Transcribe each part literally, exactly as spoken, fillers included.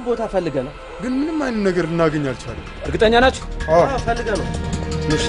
ቦታ ፈልገና ግን ምንም አይነት ነገር ልናገኝ አልቻለም። እርግጠኛ ናችሁ? አዎ ፈልገና ነው። እሺ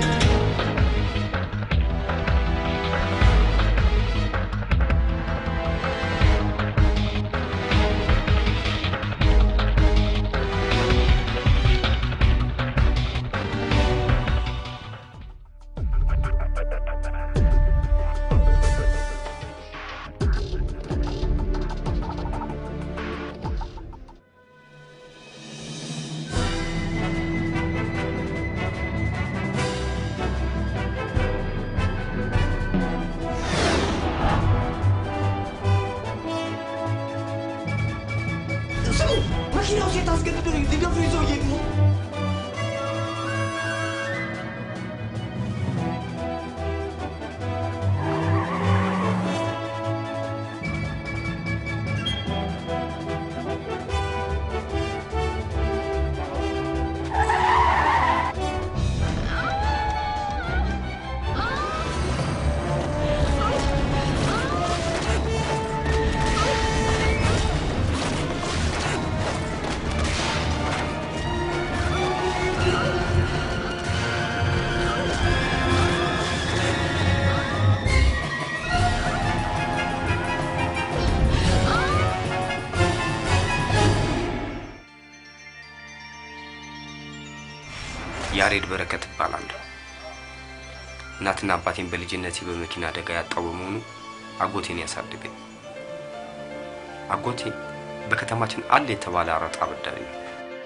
ያሬድ በረከት ይባላል። እናትና አባቴን በልጅነቴ በመኪና አደጋ ያጣው በመሆኑ አጎቴን ያሳደገኝ። አጎቴ በከተማችን አለ የተባለ አራጣ አበዳሪ ነው።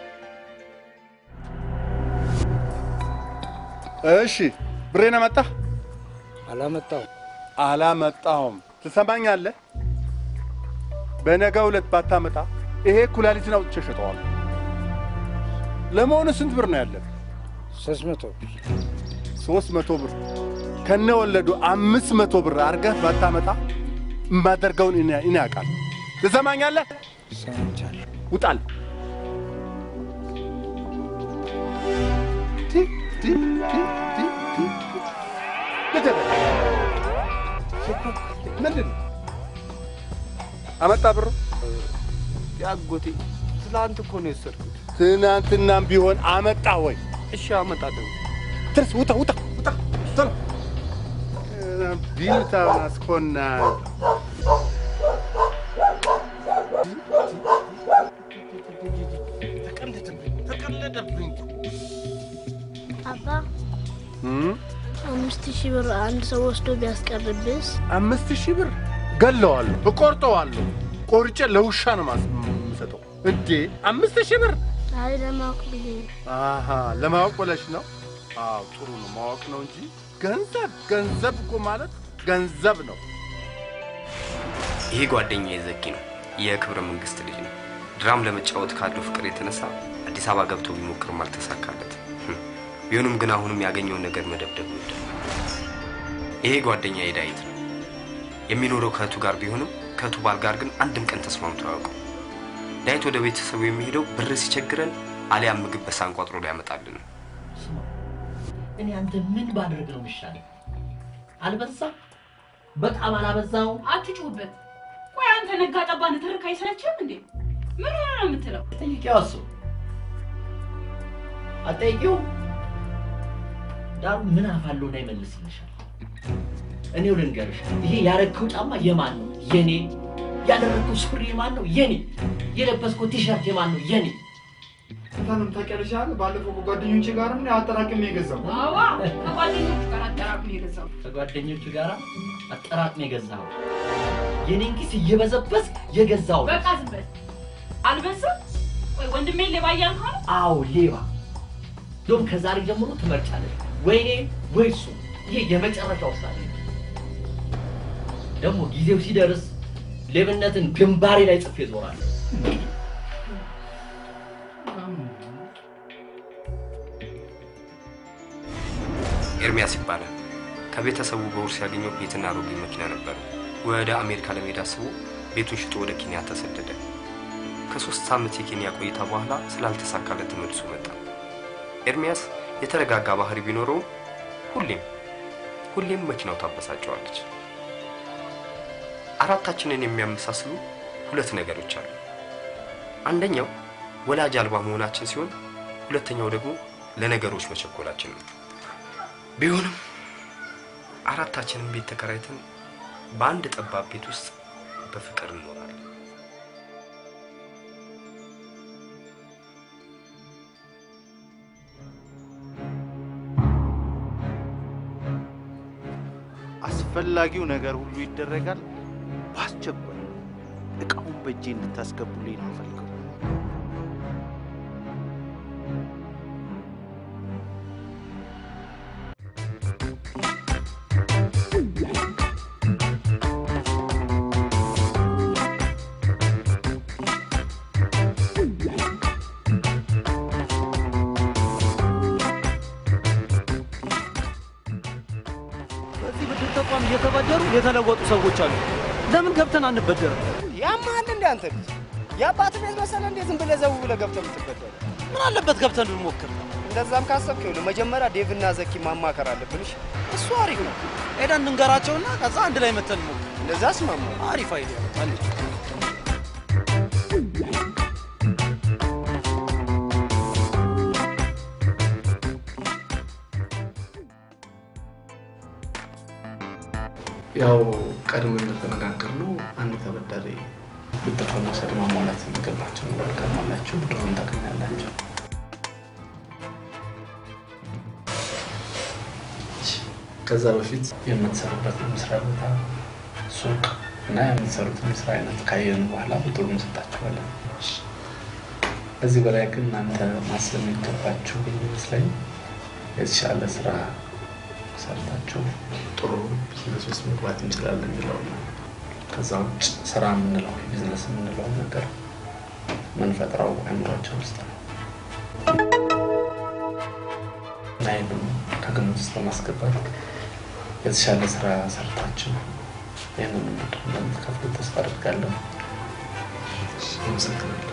እሺ ብሬና መጣ? አላመጣው አላመጣውም። ትሰማኛለህ? በነገው ዕለት ባታመጣ ይሄ ኩላሊትን አውጥቼ ሸጠዋለሁ። ለመሆኑ ስንት ብር ነው ያለው? ሶስት መቶ ብር ሶስት መቶ ብር ከነ ወለዱ አምስት መቶ ብር አርገህ ባታመጣ ማደርገውን እኔ እኔ አውቃለሁ። ትሰማኛለህ? ሰምቻለሁ። ውጣል። ቲ ቲ ቲ ቲ ቲ ምንድን አመጣ ብሩ? ያጎቴ ትላንት እኮ ነው የወሰድኩት። ትናንትናም ቢሆን አመጣ ወይ? እሺ አመጣለሁ። ትርስ ውጣ ውጣ ውጣ ቶሎ ቢልታው አስኮና ተቀለደብኝ። አባ አምስት ሺህ ብር አንድ ሰው ወስዶ ቢያስቀርብስ? አምስት ሺህ ብር ገለዋለሁ፣ እቆርጠዋለሁ። ቆርጬ ለውሻ ነው የምሰጠው። እንዴ አምስት ሺህ ብር? አይ ለማወቅ ብዬ ነው። አሃ ለማወቅ ብለሽ ነው? አዎ ጥሩ ነው፣ ማወቅ ነው እንጂ ገንዘብ ገንዘብ እኮ ማለት ገንዘብ ነው። ይሄ ጓደኛዬ ዘኪ ነው። የክብረ መንግስት ልጅ ነው። ድራም ለመጫወት ካለው ፍቅር የተነሳ አዲስ አበባ ገብቶ ቢሞክርም አልተሳካለት። ቢሆንም ግን አሁንም ያገኘውን ነገር መደብደብ ይወዳል። ይሄ ጓደኛዬ ዳዊት ነው። የሚኖረው ከእህቱ ጋር ቢሆንም ከእህቱ ባል ጋር ግን አንድም ቀን ተስማምቶ አያውቅም። ዳዊት ወደ ቤተሰቡ የሚሄደው ብር ሲቸግረን አሊያም ምግብ በሳህን ቋጥሮ ሊያመጣልን ነው። እኔ አንተ ምን ባደርግ ነው የሚሻለው? አልበዛ በጣም አላበዛው? አትጩህበት። ቆይ አንተ ነጋ ጠባ ንትርክ አይሰለችም እንዴ? ምን ሆነ ነው የምትለው? ጠይቂው። እሱ አጠይቂው። ዳሩ ምን አፋለው ነው ይመልስልሻል። እኔው ልንገርሽ፣ ይሄ ያረከው ጫማ የማን ነው? የኔ። ያደረከው ሱሪ የማን ነው? የኔ። የለበስከው ቲሸርት የማን ነው? የኔ። ታንም ታቀርሻል። ባለፈው ከጓደኞቼ ጋር ምን አጠራቅም የገዛው? አዋ ከጓደኞቹ ጋር አጠራቅም የገዛው። ከጓደኞቹ ጋር አጠራቅም የገዛው። የኔን ኪስ እየበዘበዝ የገዛው። በቃ ዝም በል። አልበዛም? ወይ ወንድሜ ሌባ እያልከው ነው? አዎ ሌባ። ዶም ከዛሬ ጀምሮ ትመርጫለሽ። ወይኔ ወይ እሱ። ይሄ የመጨረሻው ውሳኔ ነው። ደግሞ ጊዜው ሲደርስ ሌብነትን ግንባሬ ላይ ጽፌ ዞራለሁ። ኤርሚያስ ይባላል። ከቤተሰቡ በውርስ ያገኘው ቤትና ሮጌ መኪና ነበር። ወደ አሜሪካ ለመሄድ አስቦ ቤቱን ሽጦ ወደ ኬንያ ተሰደደ። ከሶስት ዓመት የኬንያ ቆይታ በኋላ ስላልተሳካለት ተመልሶ መጣ። ኤርሚያስ የተረጋጋ ባህሪ ቢኖረው ሁሌም ሁሌም መኪናው ታበሳጨዋለች። አራታችንን የሚያመሳስሉ ሁለት ነገሮች አሉ። አንደኛው ወላጅ አልባ መሆናችን ሲሆን ሁለተኛው ደግሞ ለነገሮች መቸኮላችን ነው። ቢሆንም አራታችንም ቤት ተከራይተን በአንድ ጠባብ ቤት ውስጥ በፍቅር እንኖራለን። አስፈላጊው ነገር ሁሉ ይደረጋል። ባስቸኳይ እቃውን በእጄ እንድታስገቡልኝ ነው ፈልገው። የተበደሩ የተለወጡ ሰዎች አሉ። ለምን ገብተን አንበደር? ያማል እንደ አንተ ያባት ቤት መሰለ እንዴ ዝም ብለህ ዘው ብለህ ገብተህ የምትበደር? ምን አለበት ገብተን ብንሞክር? እንደዛም ካሰብክ ይኸውልህ መጀመሪያ ዴቭና ዘኪ ማማከር አለብንሽ። እሱ አሪፍ ነው። ሄደን እንገራቸውና ከዛ አንድ ላይ መተን እንሞክር። እንደዛ አስማማ። አሪፍ አይዲያ አለች። ያው ቀድመን እንደተነጋገርነው አንድ ተበዳሪ ብድር ለመውሰድ ማሟላት የሚገባቸው ነገር ካሟላችሁ ብድሩን ታገኛላችሁ። ከዛ በፊት የምትሰሩበት መስሪያ ቦታ፣ ሱቅ እና የምትሰሩትን የስራ አይነት ካየን በኋላ ብድሩን እንሰጣችኋለን። ከዚህ በላይ ግን እናንተ ማሰብ የሚገባችሁ ይመስለኝ የተሻለ ስራ ሰርታችሁ ጥሩ ቢዝነስ ውስጥ መግባት እንችላለን የሚለው ነው። ከዛ ውጭ ስራ የምንለው ቢዝነስ የምንለው ነገር መንፈጥራው አእምሯችን ውስጥ ነው። ናይሉም ከግምት ውስጥ በማስገባት የተሻለ ስራ ሰርታችሁ ይህንን ብድር እንደምትከፍሉ ተስፋ አድርጋለሁ። አመሰግናለሁ።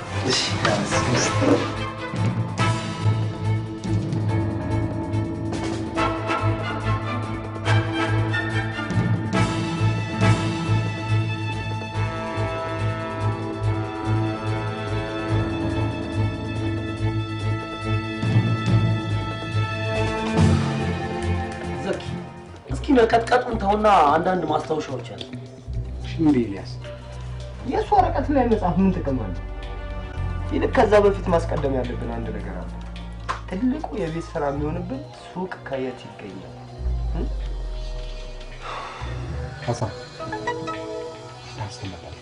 መቀጥቀጡን ተውና አንዳንድ ማስታወሻዎች አሉ። ሽምቢ ኢሊያስ የሱ ወረቀት ላይ መጻፍ ምን ጥቅም አለው? ይልቅ ከዛ በፊት ማስቀደም ያለብን አንድ ነገር አለ። ትልቁ የቤት ስራ የሚሆንብን ሱቅ ከየት ይገኛል? ካሳ ታስተምራለህ።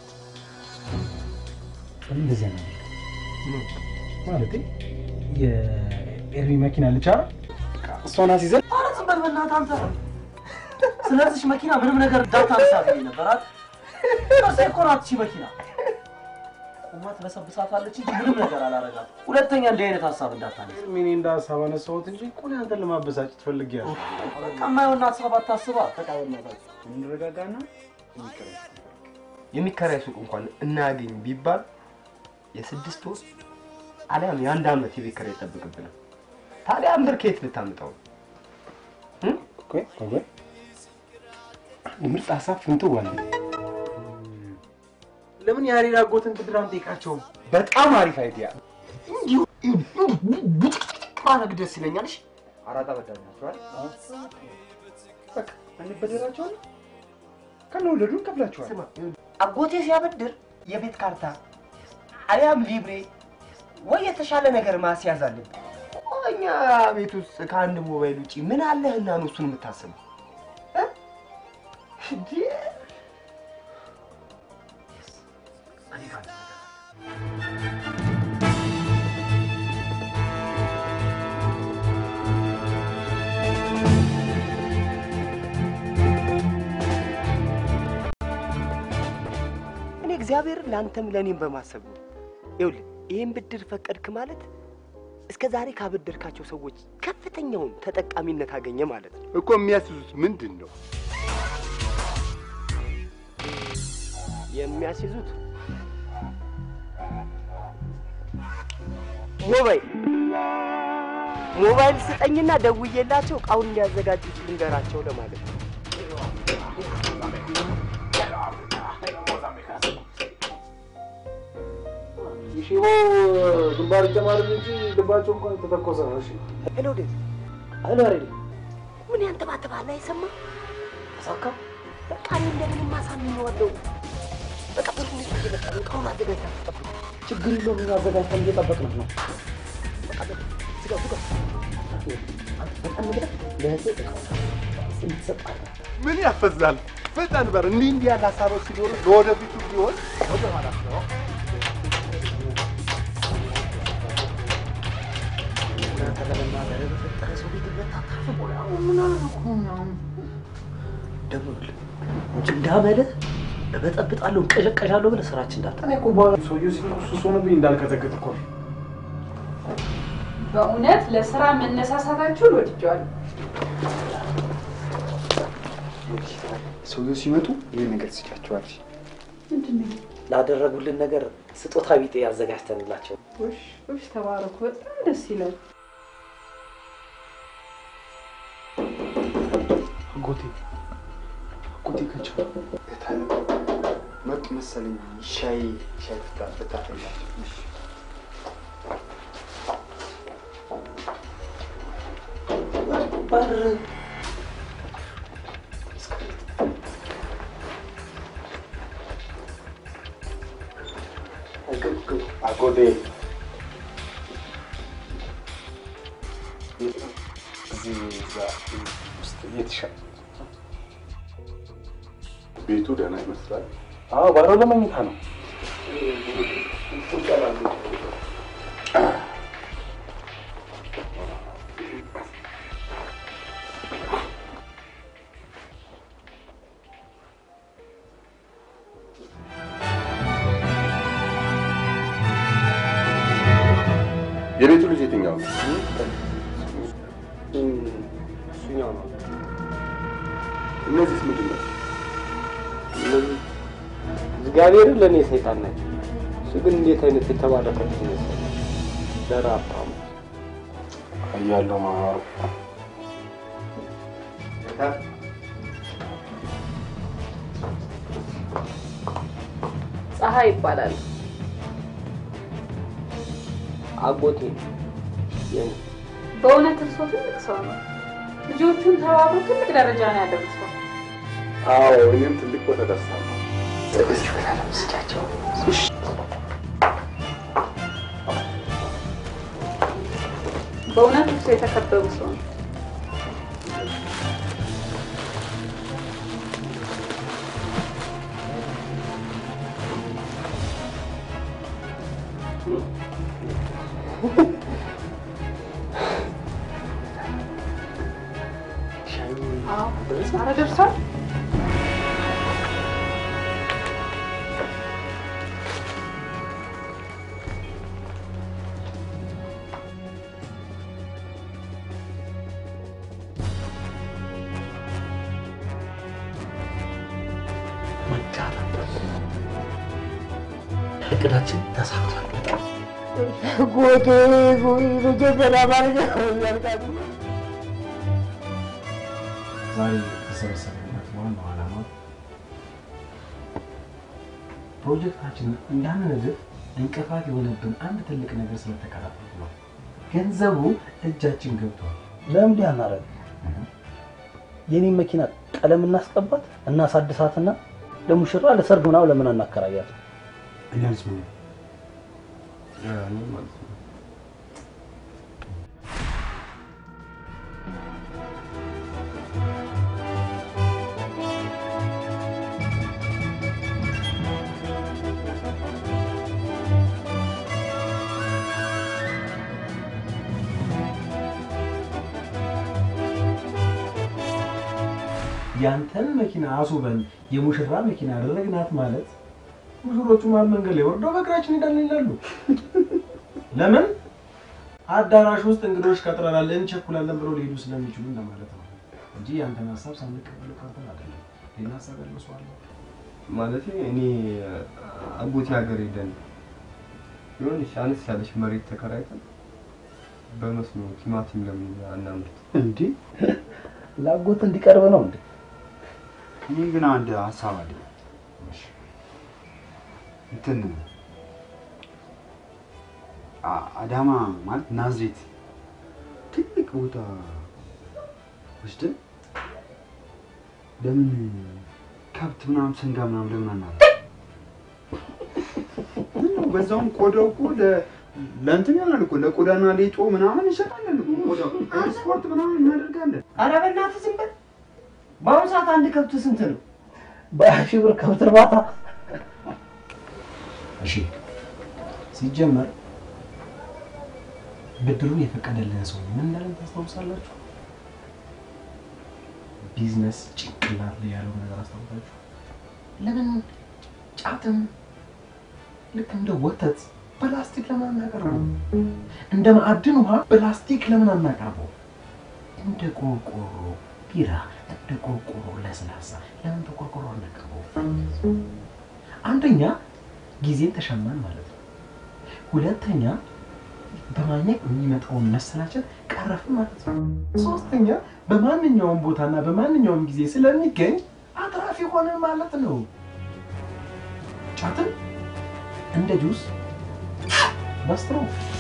እንደዚህ ነው ማለት የኤርሚ መኪና ልቻራ እሷን አስይዘን ኧረ ዝም በል በእናትህ አንተ። ስለዚህ መኪና ምንም ነገር እንዳታነሳ ብዬ ነበር አይደል? እርሴ እኮ ናት እቺ መኪና። ቁማት በሰብሳታለች እንጂ ምንም ነገር አላረጋት። ሁለተኛ እንዲህ አይነት ሀሳብ እንዳታነሳ። ምን እንደ ሀሳብ አነሳሁት እንጂ እኮ ነው አንተን ለማበሳጨት ፈልጌያለሁ። በቃ የማይሆን ሀሳብ አታስባ። ተቃወምናታችሁ። እንረጋጋና የሚከራይ የሚከራይ ሱቅ እንኳን እናገኝ ቢባል የስድስት ወር አሊያም የአንድ አመት የቤት ኪራይ ይጠብቅብናል። ታዲያ ብር ከየት ልታመጣው? ቆይ ቆይ ምርጥ ሀሳብ ፍንቱ ዋለ። ለምን ያሪራ ጎትን ብድር አንጠይቃቸው? በጣም አሪፍ አይዲያ። እንዲሁ ማረግ ደስ ይለኛል። እሺ አራጣ በዳናችኋል። በቃ እንበደራቸው ከነወለዱ እንከፍላቸዋል። ስማ አጎቴ ሲያበድር የቤት ካርታ አሊያም ሊብሬ ወይ የተሻለ ነገር ማስያዝ አለብን። እኛ ቤት ውስጥ ከአንድ ሞባይል ውጪ ምን አለህና ነው እሱን የምታስበው? እንዴ እኔ እግዚአብሔር ላንተም ለኔም በማሰብ ነው። ይኸውልህ ይሄን ብድር ፈቀድክ ማለት እስከ ዛሬ ካበደርካቸው ሰዎች ከፍተኛውን ተጠቃሚነት አገኘ ማለት ነው እኮ። የሚያስዙት ምንድነው? የሚያስይዙት ሞባይል ሞባይል ስጠኝና ደውዬላቸው እቃውን እንዲያዘጋጁት ልንገራቸው ለማለት ነው። ሺቦ ግንባር ጀማርን እንጂ ልባቸው እንኳን ተተኮሰ ነው። እሺ ሄሎ ዴ ሄሎ አሬዲ ምን ያንተባተባል አይሰማ ተሳካ በቃ እኔ እንደምን ማሳምነዋለሁ በቃ ብሩን ይዘህ እቃውን አዘጋጅተህ ተጠብቅ ችግር የለውም አዘጋጅተን እየጠበቅን ነው በቃ ዝጋ ዝጋ በጣም ነገር ለህቴ እንሰጣለን ምን ያፈዛል ፈጣን በር እንዲህ እንዲህ ያለ ሀሳቦች ሲኖሩ ለወደፊቱ ቢሆን ወደ ማለት ነው ተለበና ጋር በፈጠረ ሰው ቤት በታታፍ ቦላው ምን አልኩ ነው ደብል እንዳመለ በጠብጣለሁ ቀለቀሻለሁ ብለ ስራችን እንዳታ እኔ እኮ ባለ ሰውዬው ሲሱስ ሆነብኝ እንዳልከተከተ እኮ በእውነት ለስራ መነሳሳታችሁ ወድጃለሁ ሰውዬው ሲመጡ ይሄን ነገር ሲጫቸዋል ምንድነው ላደረጉልን ነገር ስጦታ ቢጤ ያዘጋጅተንላቸው ወሽ ወሽ ተባረኩ በጣም ደስ ይላል ጎቴ ጎቴ ከቻ እታለ መጥ መሰለኝ ሻይ ሻይ ፍታ ፍታላችሁ እሺ በር አጎዴ እዚህ ውስጥ እየተሻለ ቤቱ ደህና ይመስላል። አዎ ባሮ ለመኝታ ነው። የቤቱ ልጅ የትኛው ነው? እሱኛው ነው። እነዚህስ ምንድን ነው? እነዚህ እግዚአብሔርን ለእኔ ሰይጣን ናቸው። እሱ ግን እንዴት አይነት የተባረከች ይመስላል። ለራፓም እያለው ማማሩ ፀሐይ ይባላል አጎቴ የኔ በእውነት እርሶ ትልቅ ሰው ነው ልጆቹን ተባብሮ ትልቅ ደረጃ ነው ያደረሰው አዎ እኔም ትልቅ ቦታ ደርሳለሁ እዚህ በላለ ስጫቸው እሺ በእውነት እርሶ የተከበሩ ሰው ነው ኧረ ደርሷል እቅዳችን ተሳክቷል ጎቴ ጎይ በጀበራ ባርገ ያልቃሉ ዛሬ ተሰበሰብንበት ዋናው ዓላማ ፕሮጀክታችንን እንዳንነድፍ እንቅፋት የሆነብን አንድ ትልቅ ነገር ስለተከታተሉ ነው። ገንዘቡ እጃችን ገብቷል። ለምን ያናረግ የኔ መኪና ቀለም እናስቀባት እናሳድሳትና ለሙሽራ ለሰርግ ምናው ለምን አናከራያት? እኛስ ምን ያኔ ማለት ነው ያንተን መኪና አሱበን የሙሽራ መኪና አደረግናት ማለት ሙሽሮቹ ማን መንገድ ላይ ወርደው በእግራችን ሄዳለን ይላሉ። ለምን አዳራሽ ውስጥ እንግዶች ቀጥረናል እንቸኩላለን ብለው ሊሄዱ ስለሚችሉ እንደማለት ነው እንጂ ያንተን ሐሳብ ሳንቀበል ቀርተን አይደለም። ሌላ ሐሳብ ያለው ሰው አለ ማለት እኔ አጎቴ ሀገር ሄደን የሆነች አነስ ያለች መሬት ተከራይተን በመስኖ ቲማቲም ለምን አናምርት እንዴ? ላጎት እንዲቀርብ ነው እንዴ? እኔ ግን አንድ ሐሳብ አለ። እንትን አዳማ ማለት ናዝሬት ትልቅ ቦታ ወስደን ለምን ከብት ምናምን ሰንጋ ምናምን ለምን አናል ነው በዛውም ቆዳው እኮ ለእንትን ያላል እኮ ለቆዳና ሌጦ ምናምን ይሸጣል እኮ ቆዳው ስፖርት ምናምን እናደርጋለን። ኧረ በእናትህ ዝም በል። በአሁኑ ሰዓት አንድ ከብት ስንት ነው? በሺ ብር ከብት እርባታ። እሺ ሲጀመር ብድሩን የፈቀደልን ሰው ምን እንዳለ ታስታውሳላችሁ? ቢዝነስ ጭንቅላት ላይ ያለው ነገር አስታውሳችሁ? ለምን ጫትም ልክ እንደ ወተት ፕላስቲክ ለምን አናቀርበው? እንደ ማዕድን ውሃ ፕላስቲክ ለምን አናቀርበው? እንደ ቆርቆሮ ቢራ፣ እንደ ቆርቆሮ ለስላሳ ለምን በቆርቆሮ አናቀርበው? አንደኛ ጊዜን ተሻማን ማለት ነው። ሁለተኛ በማግኘት የሚመጣውን መሰላቸት ቀረፍን ማለት ነው። ሶስተኛ በማንኛውም ቦታና በማንኛውም ጊዜ ስለሚገኝ አትራፊ ሆነ ማለት ነው። ጫትን እንደ ጁስ በስትሮ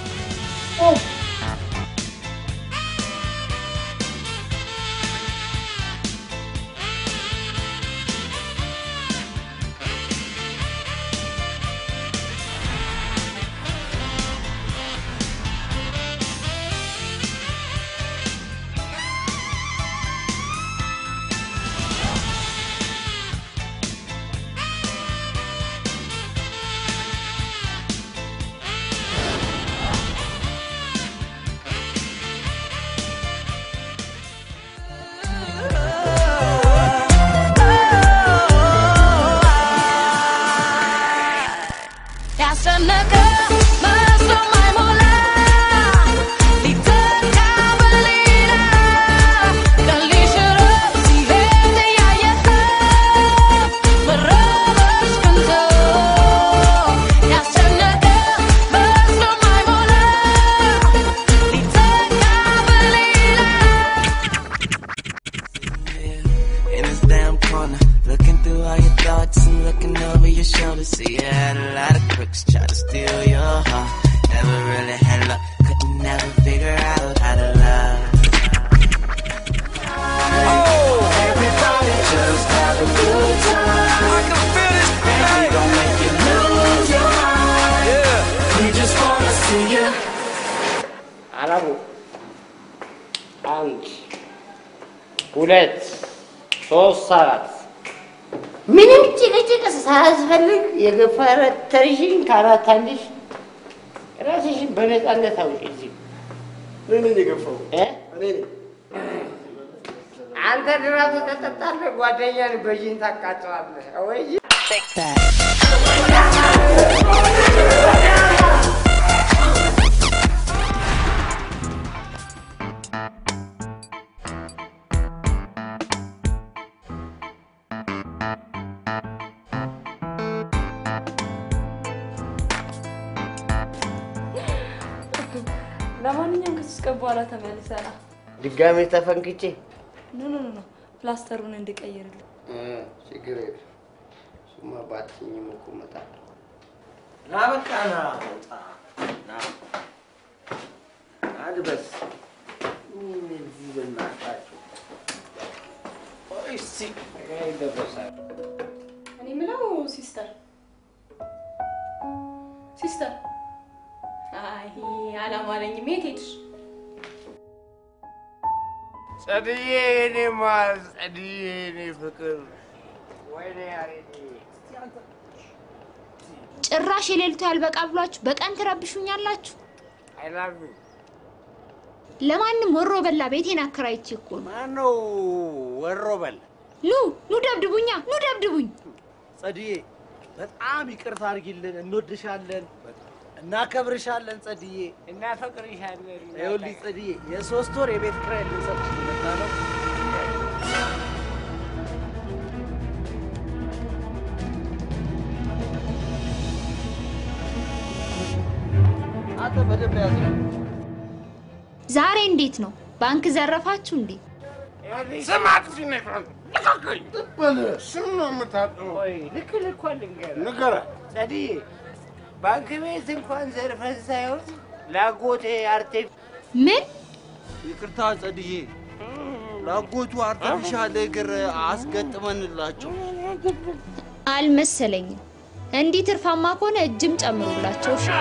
ሁለት ሶስት አራት ምንም ጭቅጭቅ ሳያስፈልግ የገፈረተርሽን ካራት አንድሽ ራስሽን በነፃነት አውጪ። እዚህ ምን የገፋው እ እኔ አንተ ድራቱ ተጠጣለህ፣ ጓደኛን በጂን ታቃጥላለህ ወይ? ለማንኛውም ከስከ በኋላ ተመልሰናል። ድጋሜ ተፈንክቼ ኖ ኖ ኖ ፕላስተሩን እንድቀይርልኝ እ ችግር የለም። ሱማ ባትኝም እኮ እመጣለሁ። ና በቃ ና ወጣ ና አድበስ እዚህ በእናታችሁ እሺ ጋር ይደረሳል። እኔ የምለው ሲስተር ሲስተር አይ አላማረኝም። የት ሄድሽ? ጸድዬ የኔ ማር፣ ጸድዬ የኔ ፍቅር፣ ወይኔ ያሬድ ጭራሽ የሌሊቱ ያልበቃ ብሏችሁ በቀን ትረብሹኛላችሁ። አይ ላቭ ዩ። ለማንም ወሮ በላ ቤቴን አከራይቼ እኮ ነው። ማነው ወሮ በላ? ኑ ኑ ደብድቡኛ፣ ኑ ደብድቡኝ። ጸድዬ በጣም ይቅርታ አድርጊልን፣ እንወድሻለን፣ እናከብርሻለን። ጸድዬ እናፈቅርሻለን። ይኸውልሽ ጸድዬ የሶስት ወር የቤት ኪራይ ልንሰጥሽ መጣ ነው። አንተ በደንብ ያዝ። ዛሬ እንዴት ነው? ባንክ ዘረፋችሁ እንዴ? ስማት ሲነግረን ልቀቀኝ በል። ስም ነው የምታውቀው? ወይ ልክ ልኳን ልንገርህ። ንገረህ ጸድዬ፣ ባንክ ቤት እንኳን ዘርፈን ሳይሆን ላጎቴ አርቴ ምን ይቅርታ ጸድዬ ላጎቱ አርቲፊሻል እግር አስገጥመንላቸው አልመሰለኝም። እንዲህ ትርፋማ ከሆነ እጅም ጨምሩላቸው። እሺ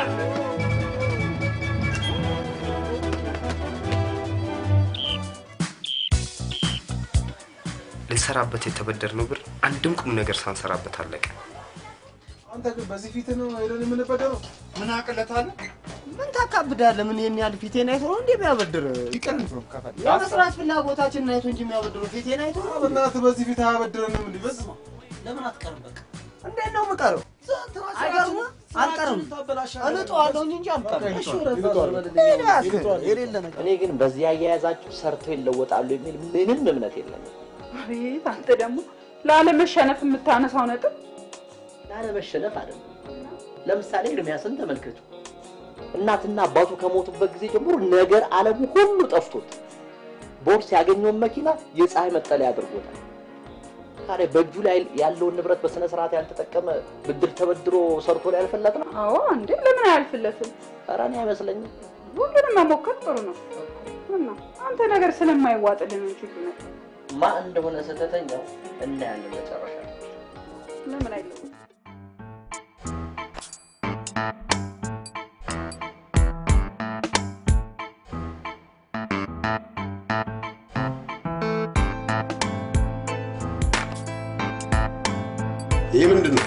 ልንሰራበት የተበደርነው ብር አንድም ቁም ነገር ሳንሰራበት አለቀ። አንተ ግን በዚህ ፊት ነው አይደል የምንበደረው? ምን አቅለታለ? ምን ታካብዳለህ? ምን የኛ ፊቴን አይቶ ነው እንዴ የሚያበድር? ይቀንስ ነው ከፈል የመስራት ፍላጎታችን አይቶ እንጂ የሚያበድሩ ፊቴን አይቶ ነው። በእናትህ በዚህ ፊት አያበድረንም እንዴ? በስማ ለምን አትቀርም? በቃ እንዴት ነው የምቀረው? አይቀርም አልቀርም እልጠዋለሁ እንጂ አልቀርም። እሺ የሌለ ነገር እኔ ግን በዚህ አያያዛችሁ ሰርተው ይለወጣሉ የሚል ምንም እምነት የለኝም። አቤት አንተ ደግሞ ላለመሸነፍ የምታነሳው ነጥብ ላለመሸነፍ አይደለም። ለምሳሌ እርሚያስን ተመልከቱ። እናትና አባቱ ከሞቱበት ጊዜ ጀምሮ ነገር ዓለሙ ሁሉ ጠፍቶት ቦርስ ያገኘውን መኪና የፀሐይ መጠለያ አድርጎታል። ታዲያ በእጁ ላይ ያለውን ንብረት በስነ ስርዓት ያልተጠቀመ ብድር ተበድሮ ሰርቶ ላይ ያልፈለት ነው? አዎ እንዴ ለምን አያልፍለትም? ኧረ እኔ አይመስለኝም። ሁሉንም መሞከር ጥሩ ነው እና አንተ ነገር ስለማይዋጥልህ ነው እንጂ ነው ማ እንደሆነ ሰተተኛው እና ያለ መጨረሻ ለምን አይለው? ይሄ ምንድነው?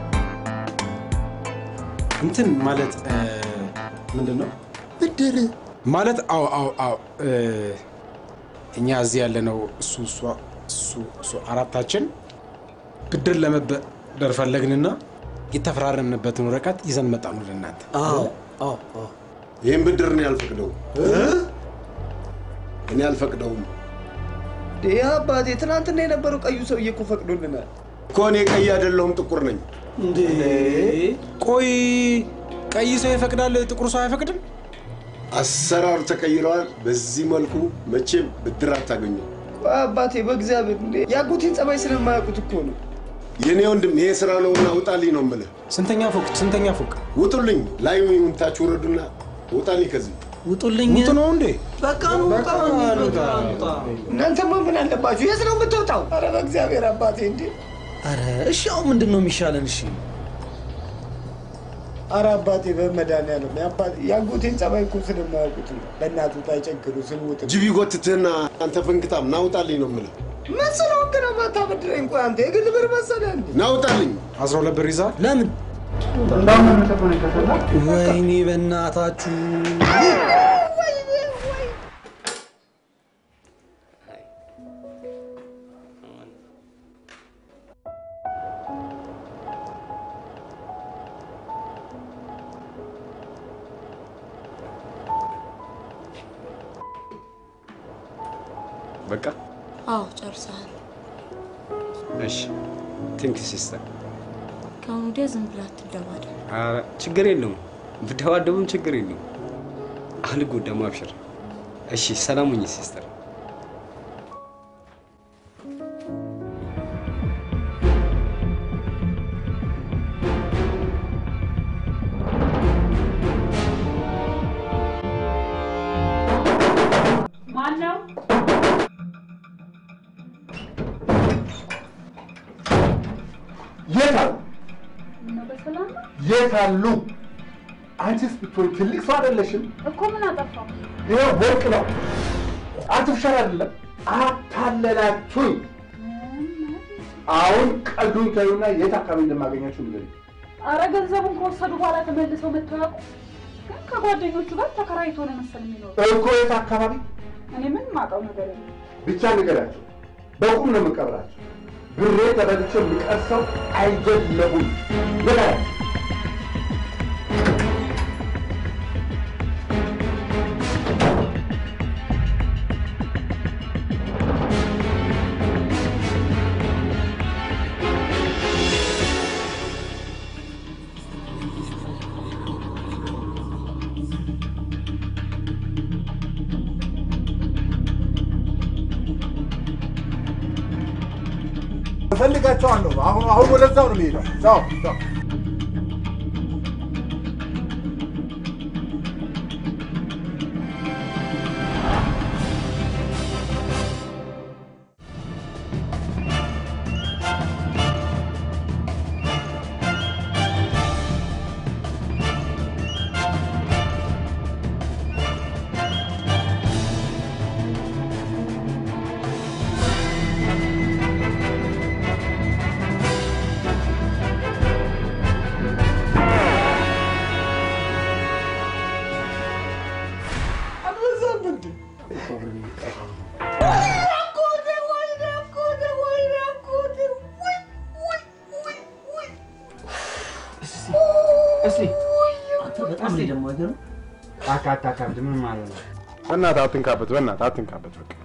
እንትን ማለት ምንድነው? ብድር ማለት አው አው አው እኛ እዚህ ያለነው እሱ እሱ እሱ እሱ አራታችን ብድር ለመበደር ፈለግንና የተፈራረምንበትን ወረቀት ይዘን መጣን ወደ እናንተ። አዎ አዎ አዎ ይሄን ብድር ነው ያልፈቅደው እኔ አልፈቅደውም። ዲያ አባቴ ትናንትና የነበረው ቀዩ ሰውዬ እኮ ፈቅዶልናል እኮ። እኔ ቀይ አይደለሁም ጥቁር ነኝ። እንዴ ቆይ ቀይ ሰው ይፈቅዳል ጥቁር ሰው አይፈቅድም? አሰራር ተቀይሯል። በዚህ መልኩ መቼም ብድር አታገኙ። አባቴ በእግዚአብሔር እንዴ ያጎቴን ጸባይ ስለማያውቁት እኮ ነው። የኔ ወንድም ይሄ ስራ ነውና ውጣልኝ ነው የምልህ። ስንተኛ ፎቅ ስንተኛ ፎቅ? ውጡልኝ። ላይ ምንታች ወረዱና ውጣልኝ ከዚህ ውጡልኝ። ውጡ ነው እንዴ? በቃ ነው ውጣ ነው። እናንተማ ምን አለባችሁ? የት ነው የምትወጣው? ኧረ በእግዚአብሔር አባቴ እንዴ! ኧረ እሺ አሁን ምንድነው የሚሻለን? እሺ ኧረ አባቴ በመድኃኒዓለም ያባቴ ያጎቴን ጸባይ እኮ ስለማያውቁት ነው። በእናቱ ታይጨግሩ ስንውጥ ጅቢ ጎትተህና አንተ ፈንክታም ናውጣልኝ ነው የምልህ። ምን ስለሆንክ ነው የማታበድረኝ? ቆይ አንተ የግል ብር መሰለህ እንዴ? ናውጣልኝ። አስራ ሁለት ብር ይዘሃል? ለምን? እንዳምን ተፈነ ከተላ ወይኔ በእናታችሁ በቃ አዎ ጨርሰሃል። እሺ ቴንክ ዩ ሲስተር። ከአሁን ወዲያ ዝም ብለህ አትደባደብ። ኧረ ችግር የለውም ብደባደብም ችግር የለውም። አልጎዳም አብሽር። እሺ ሰላም ሁኚ ሲስተር። ማነው? የት አሉ? ነው በሰላም ነው? የት አሉ? አንቺስ ብትሆን ትልቅ ሰው አይደለሽም እኮ ምን አጠፋው? ይሄ ወርቅ ነው አርቲፊሻል አይደለም። አታለላችሁኝ። አሁን ቀልዱን ተዩና የት አካባቢ እንደማገኛችሁ ንገሪኝ። ኧረ ገንዘቡን ከወሰዱ በኋላ ተመልሰው መጥተው ያውቁ? ግን ከጓደኞቹ ጋር ተከራይቶ ነው መሰል የሚኖረው እኮ የት አካባቢ? እኔ ምን ማውቀው ነገር የለም። ብቻ ንገራቸው። በቁም ነው የምቀብራቸው። ብሬ ተበልቼ የምቀርሰው አይደለሁም። ንገራቸው። እፈልጋቸዋለሁ። አሁን አሁን ወደዛው ነው የሚሄደው። ቻው ቻው። ነገር ነው? አካካካብድ ምን ማለት ነው? በእናትህ አትንካበት፣ በእናትህ አትንካበት። በቃ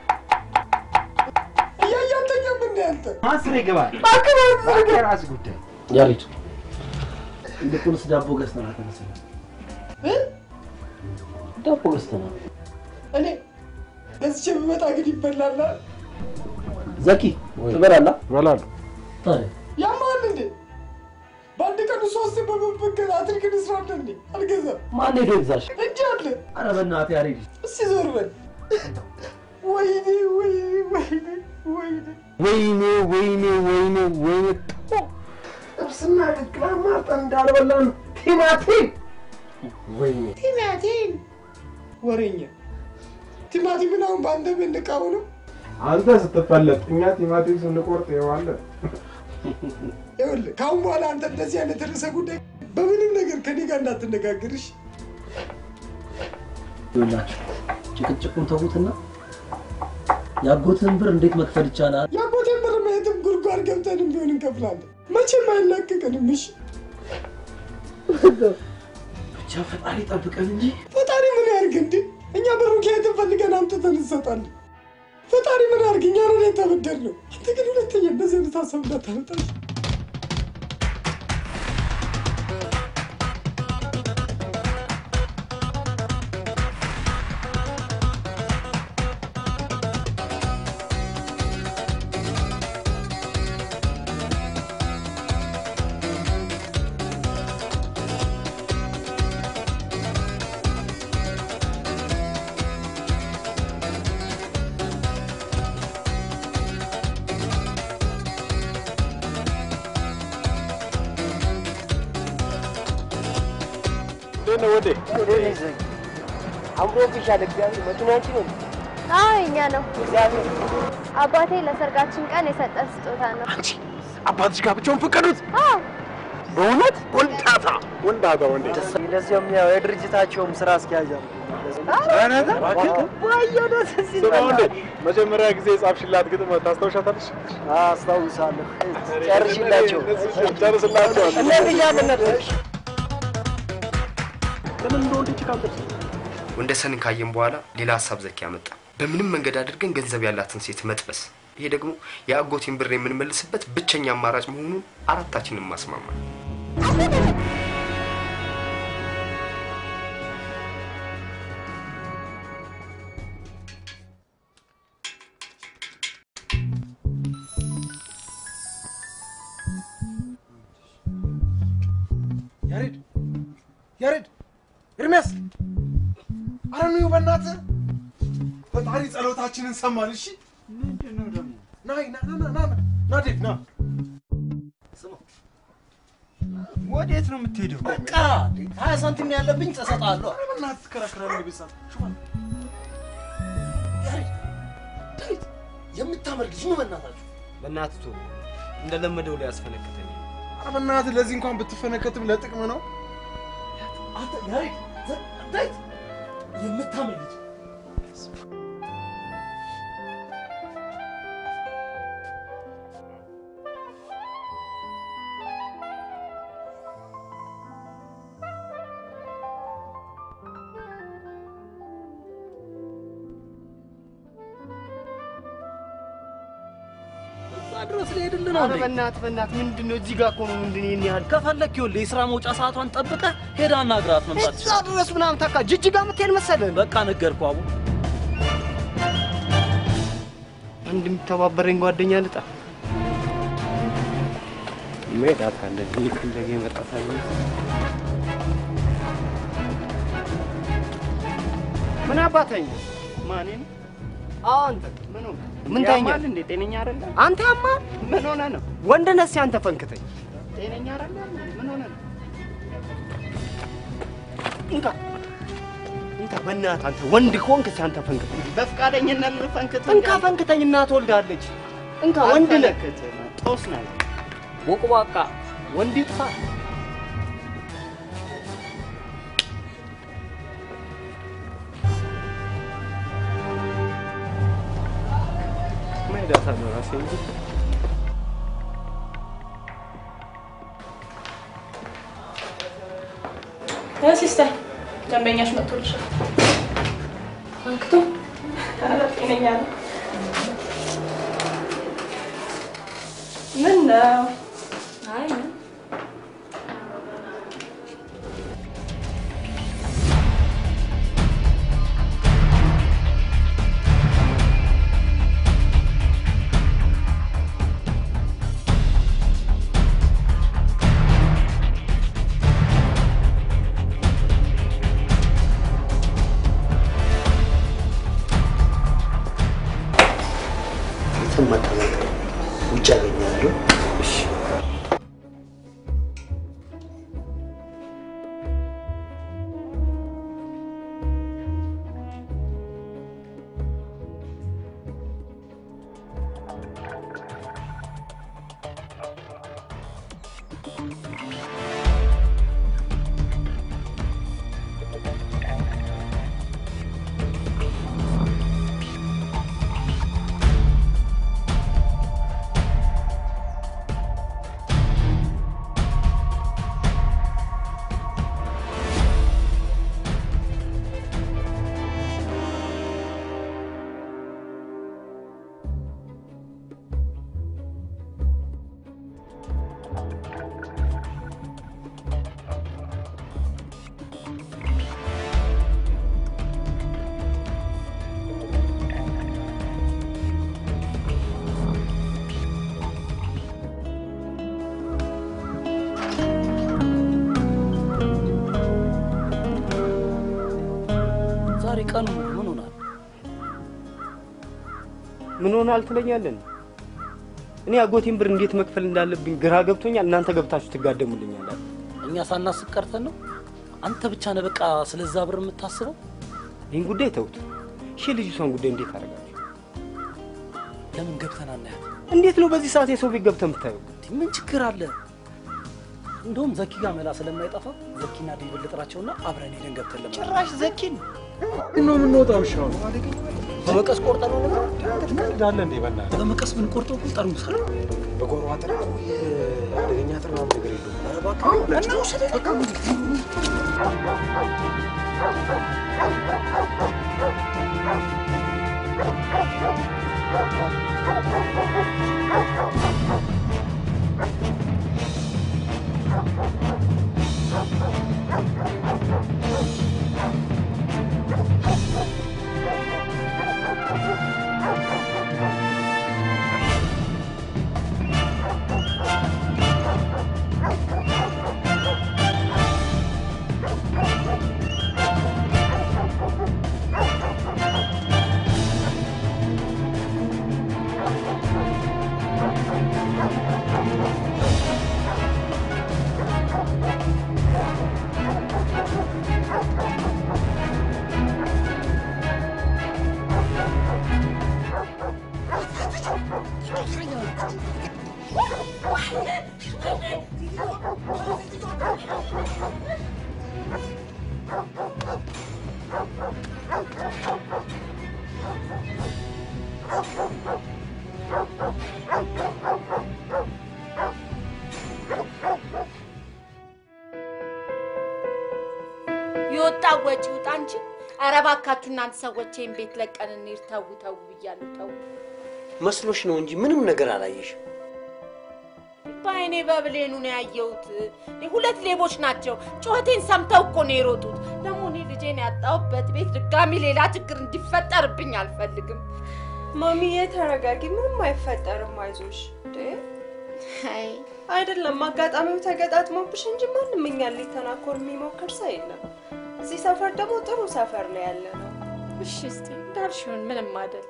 እያያተኛም እንደ አንተ ማስሬ ይገባል። አከራዝ ራስ ጉዳይ ያሪቱ እንደ ቁርስ ዳቦ ገዝተና ተነሳ እ ዳቦ ገዝተና እኔ ገዝቼ ብመጣ ግን ይበላል። ዘኪ ትበላለህ? እበላለሁ። ታዲያ ያማል እንዴ? በአንድ ቀን ሶስት በመበከል አትልክን ስራለ እንዴ? አልገዛም። ማን ሄዶ ይግዛሽ? እንጂ አለ። ኧረ በእናትህ ያሬድ እስቲ ዞር በል። ወይኔ ወይኔ ወይኔ ወይኔ ወይኔ ወይኔ ወይኔ ወይኔ ጥርስና ቅቅላ ማርጠን እንዳልበላን ቲማቲም ወይኔ ቲማቲም ወሬኛ ቲማቲም ነው ባንደ ብንቃው ነው። አንተ ስትፈለጥ እኛ ቲማቲም ስንቆርጥ ይዋለ ይኸውልህ ካሁን በኋላ አንተ እንደዚህ አይነት ርዕሰ ጉዳይ በምንም ነገር ከኔ ጋር እንዳትነጋገርሽ። ይኸውላችሁ ጭቅጭቁን ተውትና ያጎትን ብር እንዴት መክፈል ይቻላል? ያጎትን ብር ማየትም ጉርጓር ገብተንም ቢሆን እንከፍላለን። መቼም አይላቀቀንም። እሺ ብቻ ፈጣሪ ጠብቀን እንጂ ፈጣሪ ምን ያርግ እንዴ? እኛ ብሩን ከየትም ፈልገን አምጥተን እንሰጣለን። ፈጣሪ ምን ያርግ? እኛ ነን የተበደልነው። አንተ ግን ሁለተኛ እንደዚህ አይነት ሀሳብ እንዳታመጣሽ። ነው ወዴ ወዴ ነኝ አምሮ ቢሻለ እግዚአብሔር መኪናችን ነው። አዎ የኛ ነው። እግዚአብሔር አባቴ ለሰርጋችን ቀን የሰጠን ስጦታ ነው። አንቺ አባትሽ ጋር ብቻውን ፈቀዱት? አዎ በእውነት ወንዳታ ወንዳታ ወንዴ ለዚያም ያው የድርጅታቸውም ስራ አስኪያጅ ነው። መጀመሪያ ጊዜ ጻፍሽላት ግጥም ታስታውሻታለሽ? አስታውሳለሁ። ጨርሽላቸው ጨርስላቸው እነዚህ ያመነደሽ ለምን እንደሆነ ይችላልሽ? ወንደሰንን ካየን በኋላ ሌላ ሐሳብ ዘኪ ያመጣ። በምንም መንገድ አድርገን ገንዘብ ያላትን ሴት መጥበስ። ይሄ ደግሞ የአጎቴን ብር የምንመልስበት ብቸኛ አማራጭ መሆኑን አራታችንን ማስማማ። ያሬድ ያሬድ ኤርሚያስ አረኑ በእናትህ ፈጣሪ ጸሎታችንን ሰማን። እሺ ምንድነው ደግሞ? ናይ ና ና ና ና ዴት ና ስማ ወዴት ነው የምትሄደው? በቃ ሀያ ሳንቲም ነው ያለብኝ ተሰጣለሁ። በእናትህ ከራከራለህ ቢሳ ሹማ ያሬድ ዳዊት የምታመር ልጅ ነው። በእናታችሁ በእናትህ ቶ እንደለመደው ላይ ያስፈነከተኝ። ኧረ በእናትህ ለዚህ እንኳን ብትፈነከትም ለጥቅም ነው። አንተ ያሬድ ዳዊት የምታመር ልጅ ድረስ ሊሄድልን ነው። በእናትህ በእናትህ ምንድነው? እዚህ ጋር እኮ ነው። ምንድነው ይሄን ያህል? ከፈለክ ይኸውልህ የሥራ መውጫ ሰዓቷን ጠብቀህ ሄዳ አናግራት መምጣት እዛ ድረስ ምናምን ታካ ጅጅጋ የምትሄድ መሰለህ? በቃ ነገርኩህ አቡ። አንድ የሚተባበረኝ ጓደኛ ልጣ ሜዳታ እንደዚህ እንደገ መጣታኝ ምን አባተኝ ማኔን አንተ ምን ሆነ? ምን ታኛል እንዴ? ጤነኛ አይደለ? አንተ ያማ ምን ሆነ ነው? ወንድ ነህ አንተ ፈንክተኝ። ጤነኛ አይደለ? ምን ሆነ ነው? እንካ እንካ በእናትህ አንተ ወንድ ከሆንክ አንተ ፈንክተኝ። በፍቃደኝነት ፈንክተኝ። እንካ ፈንክተኝ። እናት ወልዳለች። እንካ ወንድ ነህ። ጦስ ነህ። ቦቅቧቃ ወንድ ይጥፋ። ሜዳታ ነው ራሴ እንጂ ሲስተር ደንበኛሽ መጥቶልሻል። አንክቶ አላጤነኛ ነው። ምን ነው? አይ ቀኑ ምን ሆናል? ምን ሆናል ትለኛለህ? እኔ አጎቴን ብር እንዴት መክፈል እንዳለብኝ ግራ ገብቶኛል። እናንተ ገብታችሁ ትጋደሙልኛላችሁ። እኛ ሳናስብ ቀርተን ነው? አንተ ብቻ ነህ በቃ ስለዛ ብር የምታስበው? ይህን ጉዳይ ተውት። እሺ ልጅቷን ጉዳይ እንዴት አደረጋችሁ? ለምን ገብተን አናያት? እንዴት ነው በዚህ ሰዓት የሰው ቤት ገብተህ የምታየው? ምን ችግር አለ? እንደውም ዘኪ ጋር መላ ስለማይጠፋ ዘኪና ዴቪድ ልጥራቸውና አብረን ሄደን ገብተን ለምን ጭራሽ ዘኪን ነው የምንወጣው? ሻው በመቀስ ቆርጠን ነው ነው ትቀልዳለ እንዴ? በእናትህ በመቀስ ምን ቆርጠው ቁጠሩ ሰራ በጎሮ አጥር አደገኛ አጥር ነው ነገር የለውም። ኧረ እባክህ እና ወሰደ በቃ ይወጣው ወጪ ውጣ እንጂ ኧረ እባካችሁ እናንተ ሰዎች ይሄን ቤት ለቀን እንሂድ ተው ተው ብያለሁ ተው መስሎሽ ነው እንጂ ምንም ነገር አላየሽም ባይኔ በብሌኑ ነው ያየሁት ሁለት ሌቦች ናቸው ጩኸቴን ሰምተው እኮ ነው የሮጡት ደግሞ እኔ ልጄን ያጣሁበት ቤት ድጋሚ ሌላ ችግር እንዲፈጠርብኝ አልፈልግም ማሚዬ ተረጋጊ ምንም አይፈጠርም አይዞሽ አይ አይደለም አጋጣሚው ተገጣጥሞብሽ እንጂ ማንንም እኛን ሊተናኮር የሚሞክር ሰው የለም እዚህ ሰፈር ደግሞ ጥሩ ሰፈር ነው ያለነው እሺ እስቲ ዳርሽውን ምንም አይደል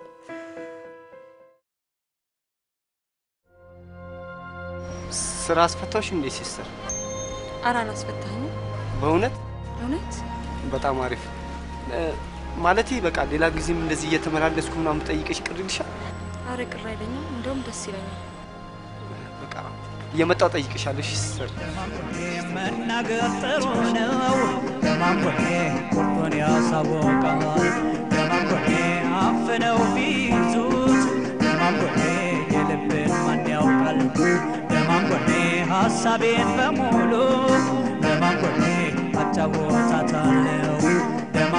ስራ አስፈታሽ እንዴ ሲስተር አራን አስፈታኝ በእውነት እውነት በጣም አሪፍ ማለቴ በቃ ሌላ ጊዜም እንደዚህ እየተመላለስኩ ምናምን ጠይቀሽ ቅር ይልሻል አረ ቅር አይለኝም እንደውም ደስ ይለኛል በቃ እየመጣው ጠይቅሻለሽ ሲስተር መናገር ጥሩ ነው ለማንጎኔ ቁርጡን ያሳወቃል ለማንጎኔ አፍነው ቢይዙት ለማንጎኔ የልብን ማን ያውቃል ለማንጎኔ ሀሳቤን በሙሉ ለማንጎኔ አጫወታታለሁ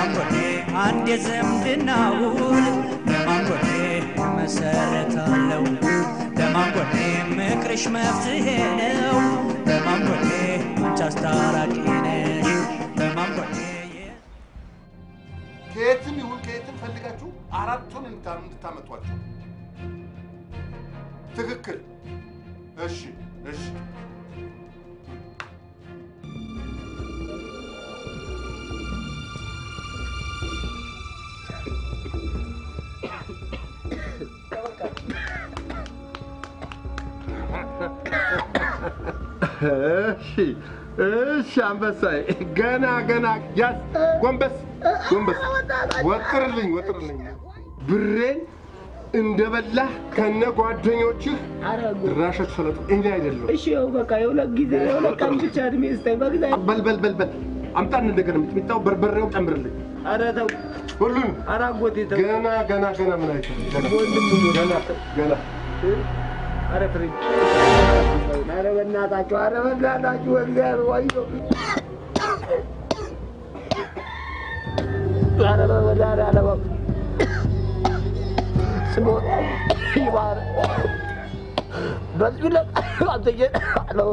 ለማንጎዴ አንድ የዝምድና ውል ለማንጎዴ መሰረታለው ለማንጎዴ ምክርሽ መፍትሄ ነው ለማንጎዴ አንቺ አስታራቂ ነሽ ለማንጎዴ ከየትም ይሁን ከየትም ፈልጋችሁ አራቱን እንድታመጧቸው። ትክክል። እሺ እሺ እሺ እሺ አንበሳዬ ገና ገና ያዝ ጎንበስ ጎንበስ ወጥርልኝ ወጥርልኝ ብሬን እንደበላህ ከነ ጓደኞችህ ድራሸት ሰለጡ እኔ አይደለም እሺ ያው በቃ የሁለት ጊዜ የሁለት ቀን ብቻ እድሜ ስጠኝ በግዛ በል በል በል በል አምጣን እንደገና የምትሚጣው በርበሬው ጨምርልኝ ኧረ ተው ሁሉን ኧረ አጎቴ ተው ገና ገና ገና ምን አይተህ ገና ገና ኧረ ፍሬ ኧረ በእናታችሁ ኧረ በእናታችሁ እግዚአብሔር ወይዶ ኧረ በመድኃኒዓለም ስሞት ይባር በዚህ ላይ አንተዬ ነው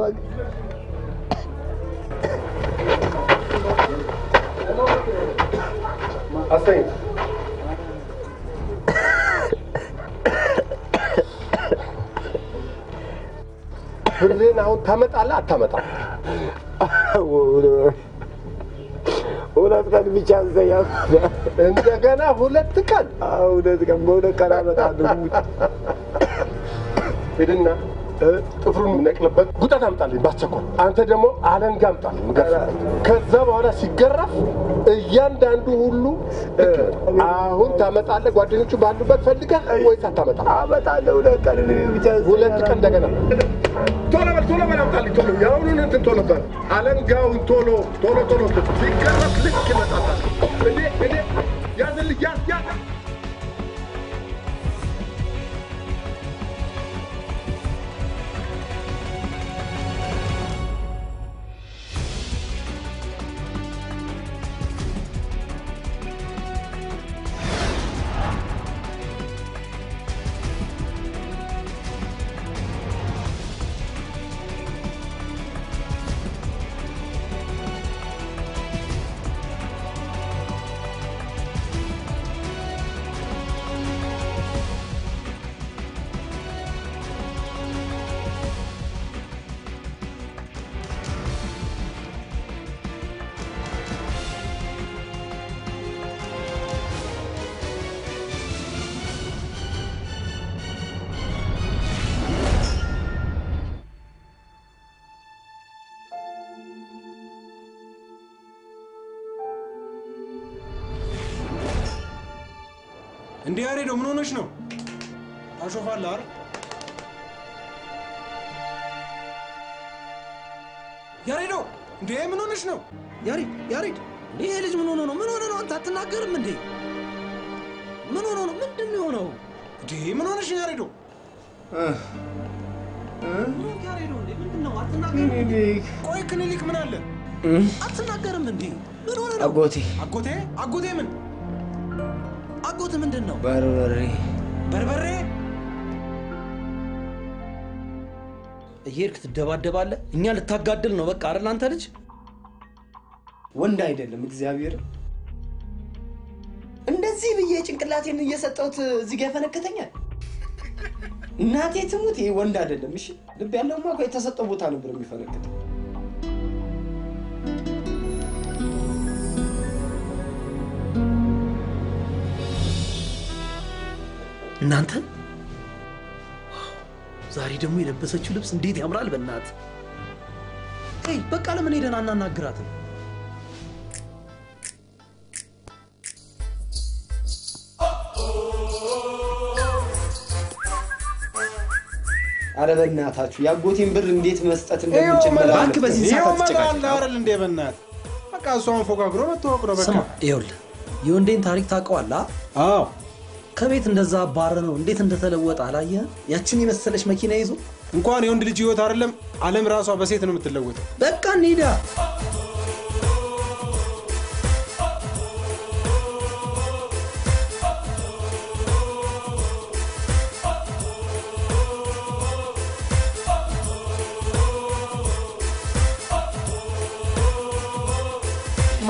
አስተኝ ብሬን አሁን ታመጣለህ አታመጣም? ሁለት ቀን ብቻ አንሰያም እንደገና ሁለት ቀን ሁለት ቀን በሁለት ቀን አመጣለሁ ሄድና ጥፍሩን ነቅልበት ጉጠት አምጣልኝ ባስቸኳይ አንተ ደግሞ አለንጋ አምጣልኝ ከዛ በኋላ ሲገረፍ እያንዳንዱ ሁሉ አሁን ታመጣለህ ጓደኞቹ ባሉበት ፈልገህ ወይስ አታመጣም? አመጣለሁ ሁለት ቀን ብቻ ሁለት ቀን እንደገና ቶሎ በል ቶሎ በል አምጣልኝ ቶሎ ያሁኑን እንትን ቶሎ በል አለንጋውን ቶሎ ቶሎ ቶሎ ሲገረፍ ልክ ይመጣታል እኔ እኔ ያዝልኝ ያዝ ያዝ እንዴ ያሬዶ ምን ሆነሽ ነው? ታሾፋለህ አይደል? ያሬዶ እንዴ ምን ሆነሽ ነው? ያሬድ ያሬድ ይሄ ልጅ ምን ሆኖ ነው? ምን ሆነ ነው? አንተ አትናገርም እንዴ? ምን ሆኖ ነው? ምንድን ነው የሆነው? እንዴ ምን ሆነሽ ነው ያሬዶ? ያሬዶ እንዴ ምንድን ነው? አትናገርም? ቆይ ክሊኒክ ምን አለ? አትናገርም እንዴ? ምን ሆነ ነው? አጎቴ አጎቴ አጎቴ ምን አጎት ምንድን ነው? በርበሬ በርበሬ እየሄድክ ትደባደባለህ። እኛ ልታጋድል ነው በቃ አይደል? አንተ ልጅ ወንድ አይደለም እግዚአብሔር እንደዚህ ብዬ ጭንቅላቴን እየሰጠሁት እዚህ ጋር ያፈነከተኛል። እናቴ ትሙት ይሄ ወንድ አይደለም። እሺ ልብ ያለውማ እኮ የተሰጠው ቦታ ነበር የሚፈነክተው። እናንተ ዛሬ ደግሞ የለበሰችው ልብስ እንዴት ያምራል በእናት አይ በቃ ለምን ሄደን አናናግራትም? አረ በእናታችሁ ያጎቴን ብር እንዴት መስጠት እንደምንችል ባንክ በዚህ ሰዓት ተጨቃጭ አይደል እንዴ በእናት በቃ እሷን ፎጋግሮ መተዋወቅ ነው በቃ ስማ ይኸውልህ የወንዴን ታሪክ ታውቀዋለህ? አዎ ከቤት እንደዛ ባረ ነው እንዴት እንደተለወጠ አላየህ? ያችን የመሰለች መኪና ይዞ እንኳን የወንድ ልጅ ህይወት አይደለም ዓለም ራሷ በሴት ነው የምትለወጠው። በቃ እንሂዳ።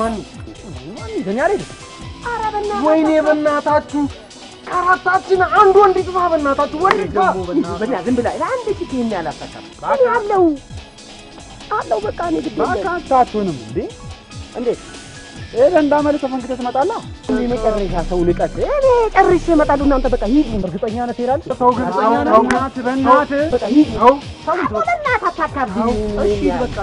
ማን ማን ገኛ አይደል? ኧረ በእናትህ ወይኔ በእናታችሁ ከአራታችን አንድ ወንድ ይጥፋ በእናታችሁ ወንድ ይጥፋ በእና ዝም ብላ አንድ ኪት ይሄን ያላፈታም አለው አለው በቃ እኔ ግድ በቃ አታቱንም እንዴ እንዴት እህ እንዳመለ ተፈንክተ ትመጣላ እኔ መጨረሻ ሰው ልቀት እኔ ጨርሼ እመጣለሁ እናንተ በቃ ሂድ እርግጠኛ ነህ ትሄዳለህ ሰው ግን በእናትህ በእናትህ በቃ ሂድ ነው ሰው በእናትህ አታካብድ እሺ በቃ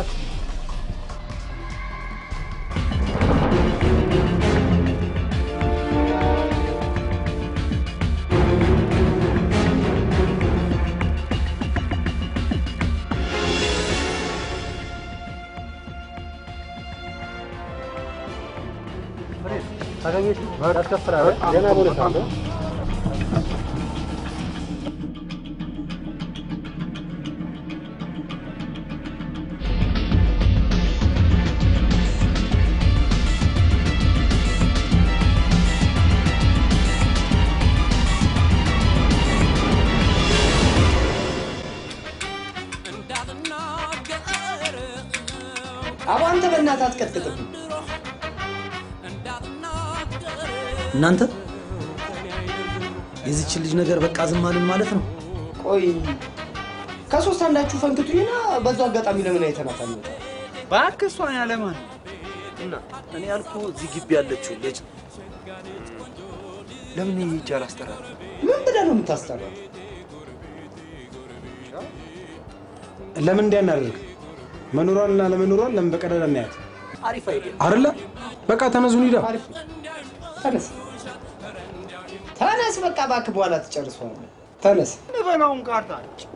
አገኘሽ ታስከፍራለህ ገና ቦለታ አባንተ በእናትህ አትቀጥቅጥብኝ እናንተ የዚች ልጅ ነገር በቃ ዝም አልን ማለት ነው ቆይ ከሶስት አንዳችሁ ፈንክቱኝና በዛው አጋጣሚ ለምን አይተናታል እባክህ እሷን ያለማን እና እኔ ያልኩ እዚህ ግቢ ያለችው ልጅ ለምን ይጃል አስተራራ ምን ብለህ ነው የምታስተራራ ለምን እንዲያናደርግ መኖሯንና ለመኖሯን ለምን በቀዳዳ እናያት አሪፍ አይደል አይደለ በቃ ተነሱን ሂዳ ተነስ ተነስ በቃ እባክህ በኋላ ትጨርሰዋለህ ተነስ ንበናውን ካርታ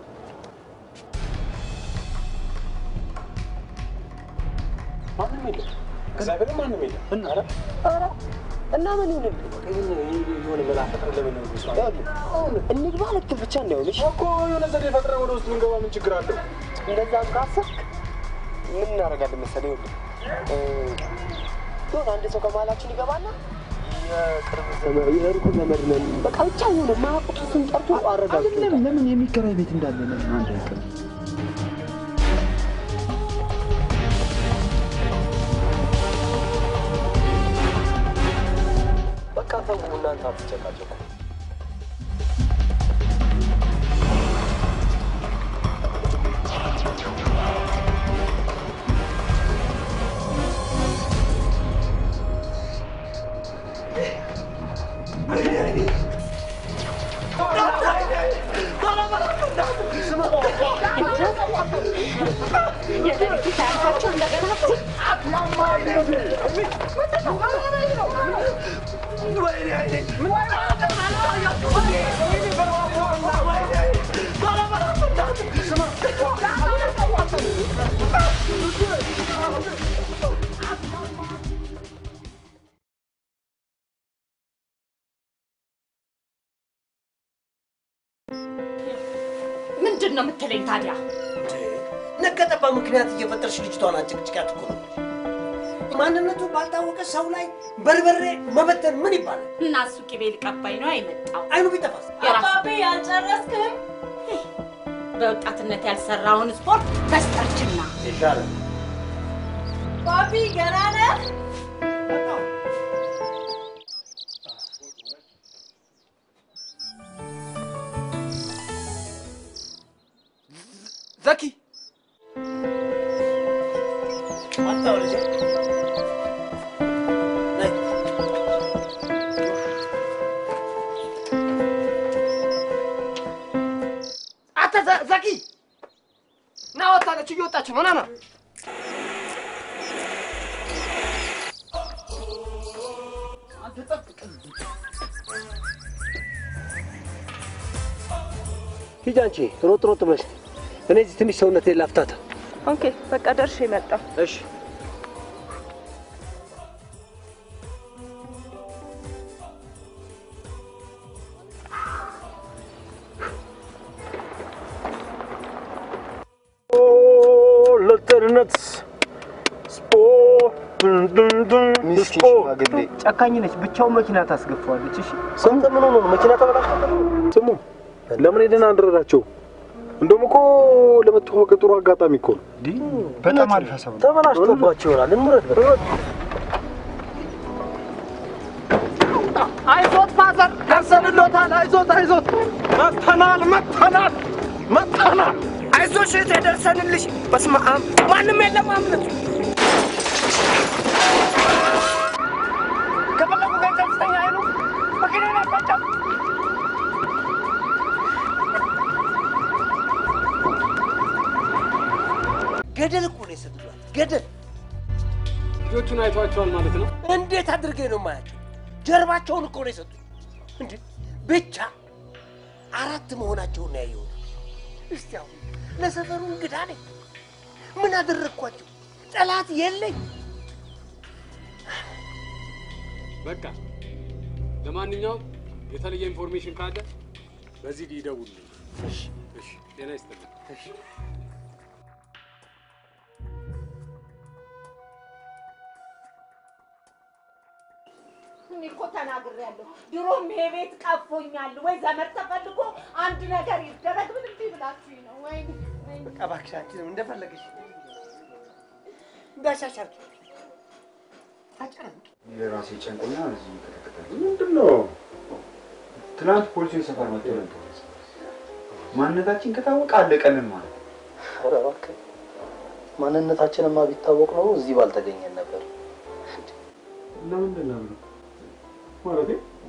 ማንም የለም እግዚአብሔር ማንም የለም እና ኧረ እና ምን ይሁን የሆነ መላ ፈጥረን ለምን ነው አሁን እንግባ ልክ ብቻ እንዳይሆን እሺ እኮ የሆነ ዘዴ ፈጥረን ወደ ውስጥ ብንገባ ምን ችግር አለው እንደዛም ካሰብክ ምን እናደርጋለን መሰለህ ይኸውልህ የሆነ አንድ ሰው ከመሀላችን ይገባና የቅርብ ዘመድ የሩቅ ዘመድ ነን በቃ ብቻ የሆነ ማያውቁትን ጠርቶ አረጋግጥ ለምን ለምን የሚከራይ ቤት እንዳለ ለምን አንድ አይቀር በቃ ተው እናንተ አትጨቃጨቁ ምንድን ነው የምትለኝ ታዲያ? ነገጠባ ምክንያት እየፈጠርሽ ልጅቷን አጭቅጭቂያት እኮ ነው። ማንነቱ ባልታወቀ ሰው ላይ በርበሬ መበተን ምን ይባላል? እና እሱ ቅቤ ሊቀባኝ ነው አይመጣው። አይኑ ቢጠፋስ? አባቤ ያልጨረስክም በወጣትነት ያልሰራውን ስፖርት በስተርጅና ይሻላል። ባቢ ገና ነህ? ዘኪ መጣሁ ልጄ። አንተ ዘኪ ና ወጣለች፣ እየወጣች ነው። ና ና አንተ ጠብቅ። ሂጂ አንቺ ሮጥ ሮጥ በል። እኔ እዚህ ትንሽ ሰውነቴን ላፍታታ። ኦኬ በቃ ደርሼ መጣሁ። እሺ ለተርነት ስፖርት ጨካኝ ነች። ብቻውን መኪና ታስገፋዋለች። እሺ ሰምተህ ምን ሆኖ ነው መኪና ተበላሽቶ? ስሙ ለምን ሄደን አንረዳቸው? እንደውም እኮ ለመተዋወቅ ጥሩ አጋጣሚ እኮ ነው። በጣም አሪፍ ሀሳብ ነው። ተበላሽቶባቸው ይሆናል። እንውረድ በቃ። ይዞታል አይዞት አይዞት መተናል መተናል መተናል አይዞሽ ተደርሰንልሽ በስመ አብ ማንም የለም አምልጡ ከፈለጉ ገንዘብ ስተኛ አይሉ መኪናን አባጫ ገደል እኮ ነው የሰጡት ገደል ልጆቹን አይቷቸዋል ማለት ነው እንዴት አድርጌ ነው ማያቸው ጀርባቸውን እኮ ነው የሰጡት እንዴ ብቻ አራት መሆናቸውን ያየው እስቲ አሁን ለሰፈሩ እንግዳ ነኝ ምን አደረኳቸው ጠላት የለኝ በቃ ለማንኛውም የተለየ ኢንፎርሜሽን ካለ በዚህ ይደውልልኝ እሺ እሺ ጤና ይስጥልኝ እሺ እኮ ተናግሬያለሁ ድሮም ይሄ ቤት ቀፎኛል ወይ ዘመድ ተፈልጎ አንድ ነገር ይደረግ ምን እንዴ ብላችሁ ነው ወይ በቃ ባክሻችን እንደፈለገሽ እንዳሻሻል ታጨረም የራሴ ጨንቆኛ እዚህ ከተከተለ ምንድነው ትናንት ፖሊስ ሰፈር መጥቶ ነበር ማንነታችን ከታወቀ አለቀልን ማለት ኧረ እባክህ ማንነታችንማ ቢታወቅ ነው እዚህ ባልተገኘን ነበር ለምንድን ነው ማለት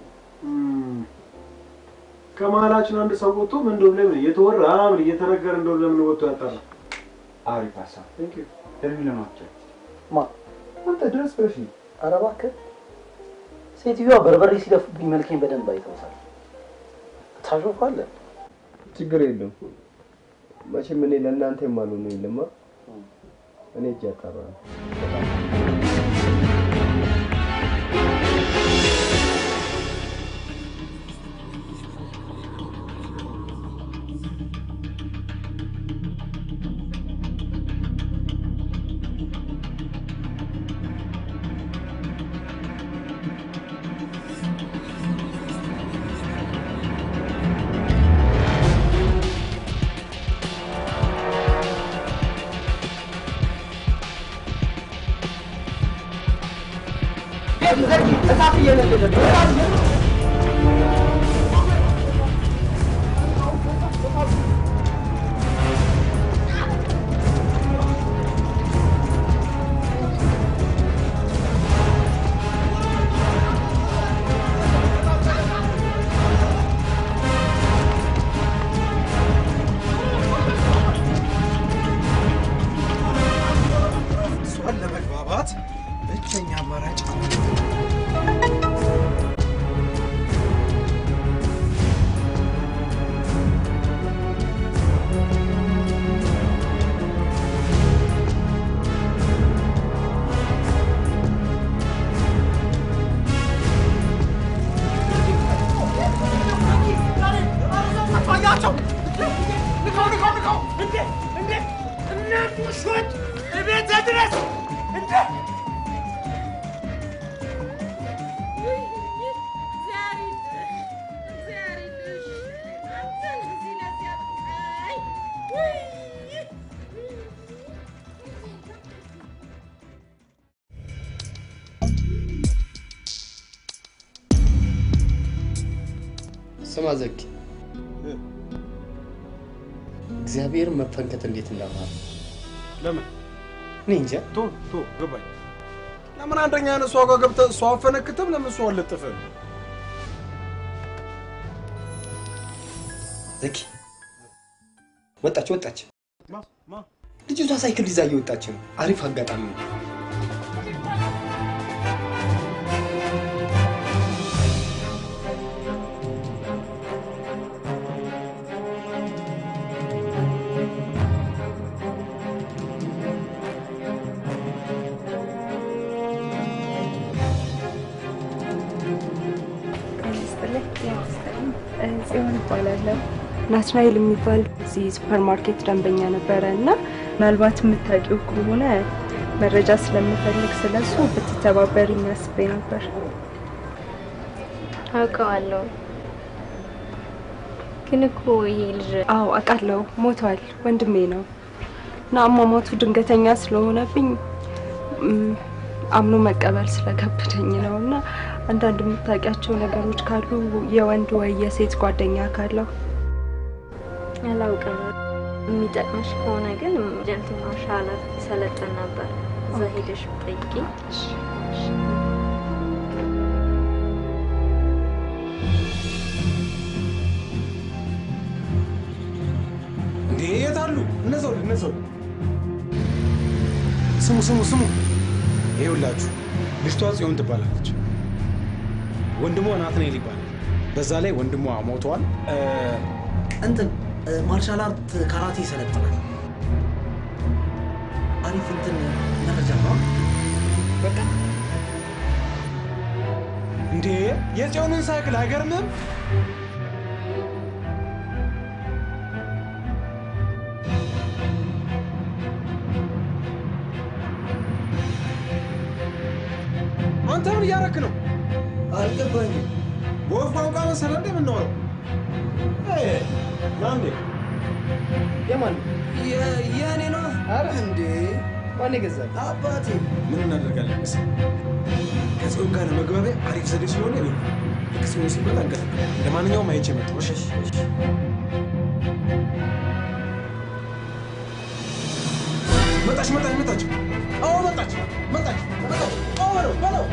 ከመሀላችን አንድ ሰው ወጥቶ ምን እንደው ለምን እየተወራ ምን እየተነገረ እንደው ለምን ወጥቶ ያጣራ አሪፍ ሀሳብ ቴንክ ዩ ለምን ለማቸው ማ አንተ ድረስ ብለሽ ነው ኧረ እባክህ ሴትዮዋ በርበሬ ሲደፉብኝ መልኬን በደንብ አይተውታል ታሾፋለህ ችግር የለም መቼም እኔ ለእናንተ የማልሆነው የለማ እኔ እጅ አጣራለሁ እሳት እየነደደ እሷን ለመግባባት ብቸኛ አማራጭ አጥፋያቸው ንካው ንካው ንካው እንዴ እንዴ እናቱ ሾት እቤት ድረስ እንዴ ስማ ዘኪ እግዚአብሔር መፈንከት እንዴት እንዳማረ ለምን እኔ እንጃ ቶ ቶ ገባኝ ለምን አንደኛ ነው እሷ ጋር ገብተህ እሷ አፈነክተም ለምን እሷ አለጥፈህ ዘኪ ወጣች ወጣች ማ ማ ልጅቷ ሳይክል ይዛ እየወጣች ነው አሪፍ አጋጣሚ ነው ጽዮን እባላለሁ ናትናኤል የሚባል እዚህ ሱፐርማርኬት ደንበኛ ነበረ እና ምናልባት የምታውቂው ከሆነ መረጃ ስለምፈልግ ስለሱ ብትተባበሪኝ አስቤ ነበር። አውቀዋለሁ ግን እኮ ይሄ ልጅ አዎ አውቃለሁ ሞቷል ወንድሜ ነው እና አሟሟቱ ድንገተኛ ስለሆነብኝ አምኖ መቀበል ስለከበደኝ ነውና አንዳንድ የምታውቂያቸው ነገሮች ካሉ የወንድ ወይ የሴት ጓደኛ ካለው አላውቅም። የሚጠቅምሽ ከሆነ ግን ጀንት ማርሻል ሰለጥን ነበር። እዛ ሄደሽ ጠይቂ። እንዴ የት አሉ? እነዛው እነዛው ስሙ ስሙ ስሙ። ይኸውላችሁ ልጅቷ ጽዮን ትባላለች። ወንድሟ ናትናኤል ይባላል። በዛ ላይ ወንድሟ ሞቷል። እንትን ማርሻል አርት ካራቴ ይሰለጥናል። አሪፍ እንትን መረጃ ነው። በቃ እንዴ የጽዮንን ሳይክል አይገርምም? አንተ ምን እያደረክ ነው? አልገባኝም። በወፍ ቋንቋ መሰለህ እንደ የምናወራው? አይ ማንዴ የማን የእኔ ነው? ኧረ እንዴ ማን የገዛል? አባቴ። ምን እናደርጋለን መሰለህ? ከጽዮን ጋር ለመግባቢያ አሪፍ ዘዴ ስለሆነ ይኸውልህ ልክ ጽዮን ሲመጣ እንገናኛለን። ለማንኛውም አይቼ መጣሁ። እሺ እሺ። መጣች መጣች መጣች። አዎ መጣች መጣች መጣች። አዎ በለው በለው።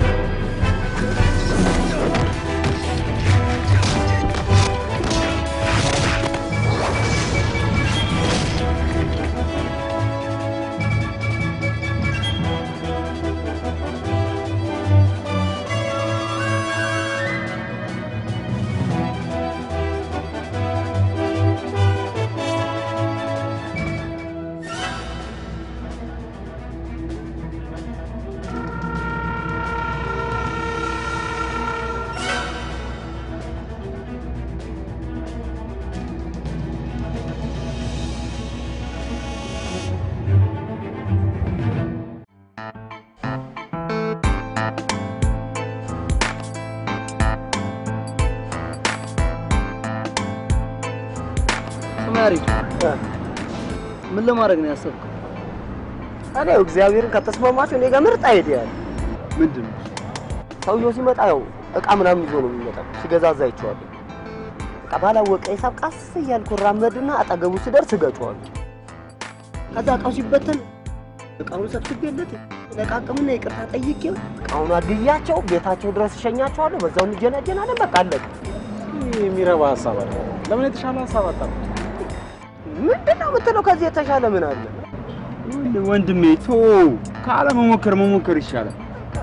ማሪክ ምን ለማድረግ ነው ያሰብከው? እኔ እግዚአብሔርን ከተስማማችሁ እኔ ጋር ምርጥ አይዲያ አለ። ምንድን ነው? ሰውየው ሲመጣ ያው እቃ ምናምን ይዞ ነው የሚመጣው። ሲገዛዛ አይቼዋለሁ። በቃ ባላወቀ ሂሳብ ቀስ እያልኩ እራመድና አጠገቡ ስደርስ እገጨዋለሁ። ከዛ እቃው ሲበተን እቃውን ሰብስቤለት ለቃቅምና ይቅርታ ጠይቄው እቃውን አግያቸው ቤታቸው ድረስ እሸኛቸዋለሁ። በዛው እንጀናጀናለን። በቃ አለቀ። የሚረባ ሀሳብ አለ። ለምን የተሻለ ሀሳብ አጣሁ? ምንድነው የምትለው? ከዚህ የተሻለ ምን አለ? ወንድሜ ቶ ካለ መሞከር መሞከር ይሻላል።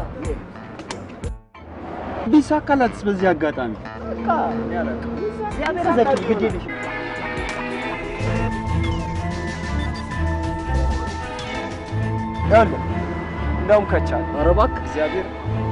ቢሳካላትስ በዚህ አጋጣሚ በቃ ያለቀ እግዚአብሔር ዘኪ ግዴልሽ ያለ እንደውም ከቻለ ኧረ እባክህ እግዚአብሔር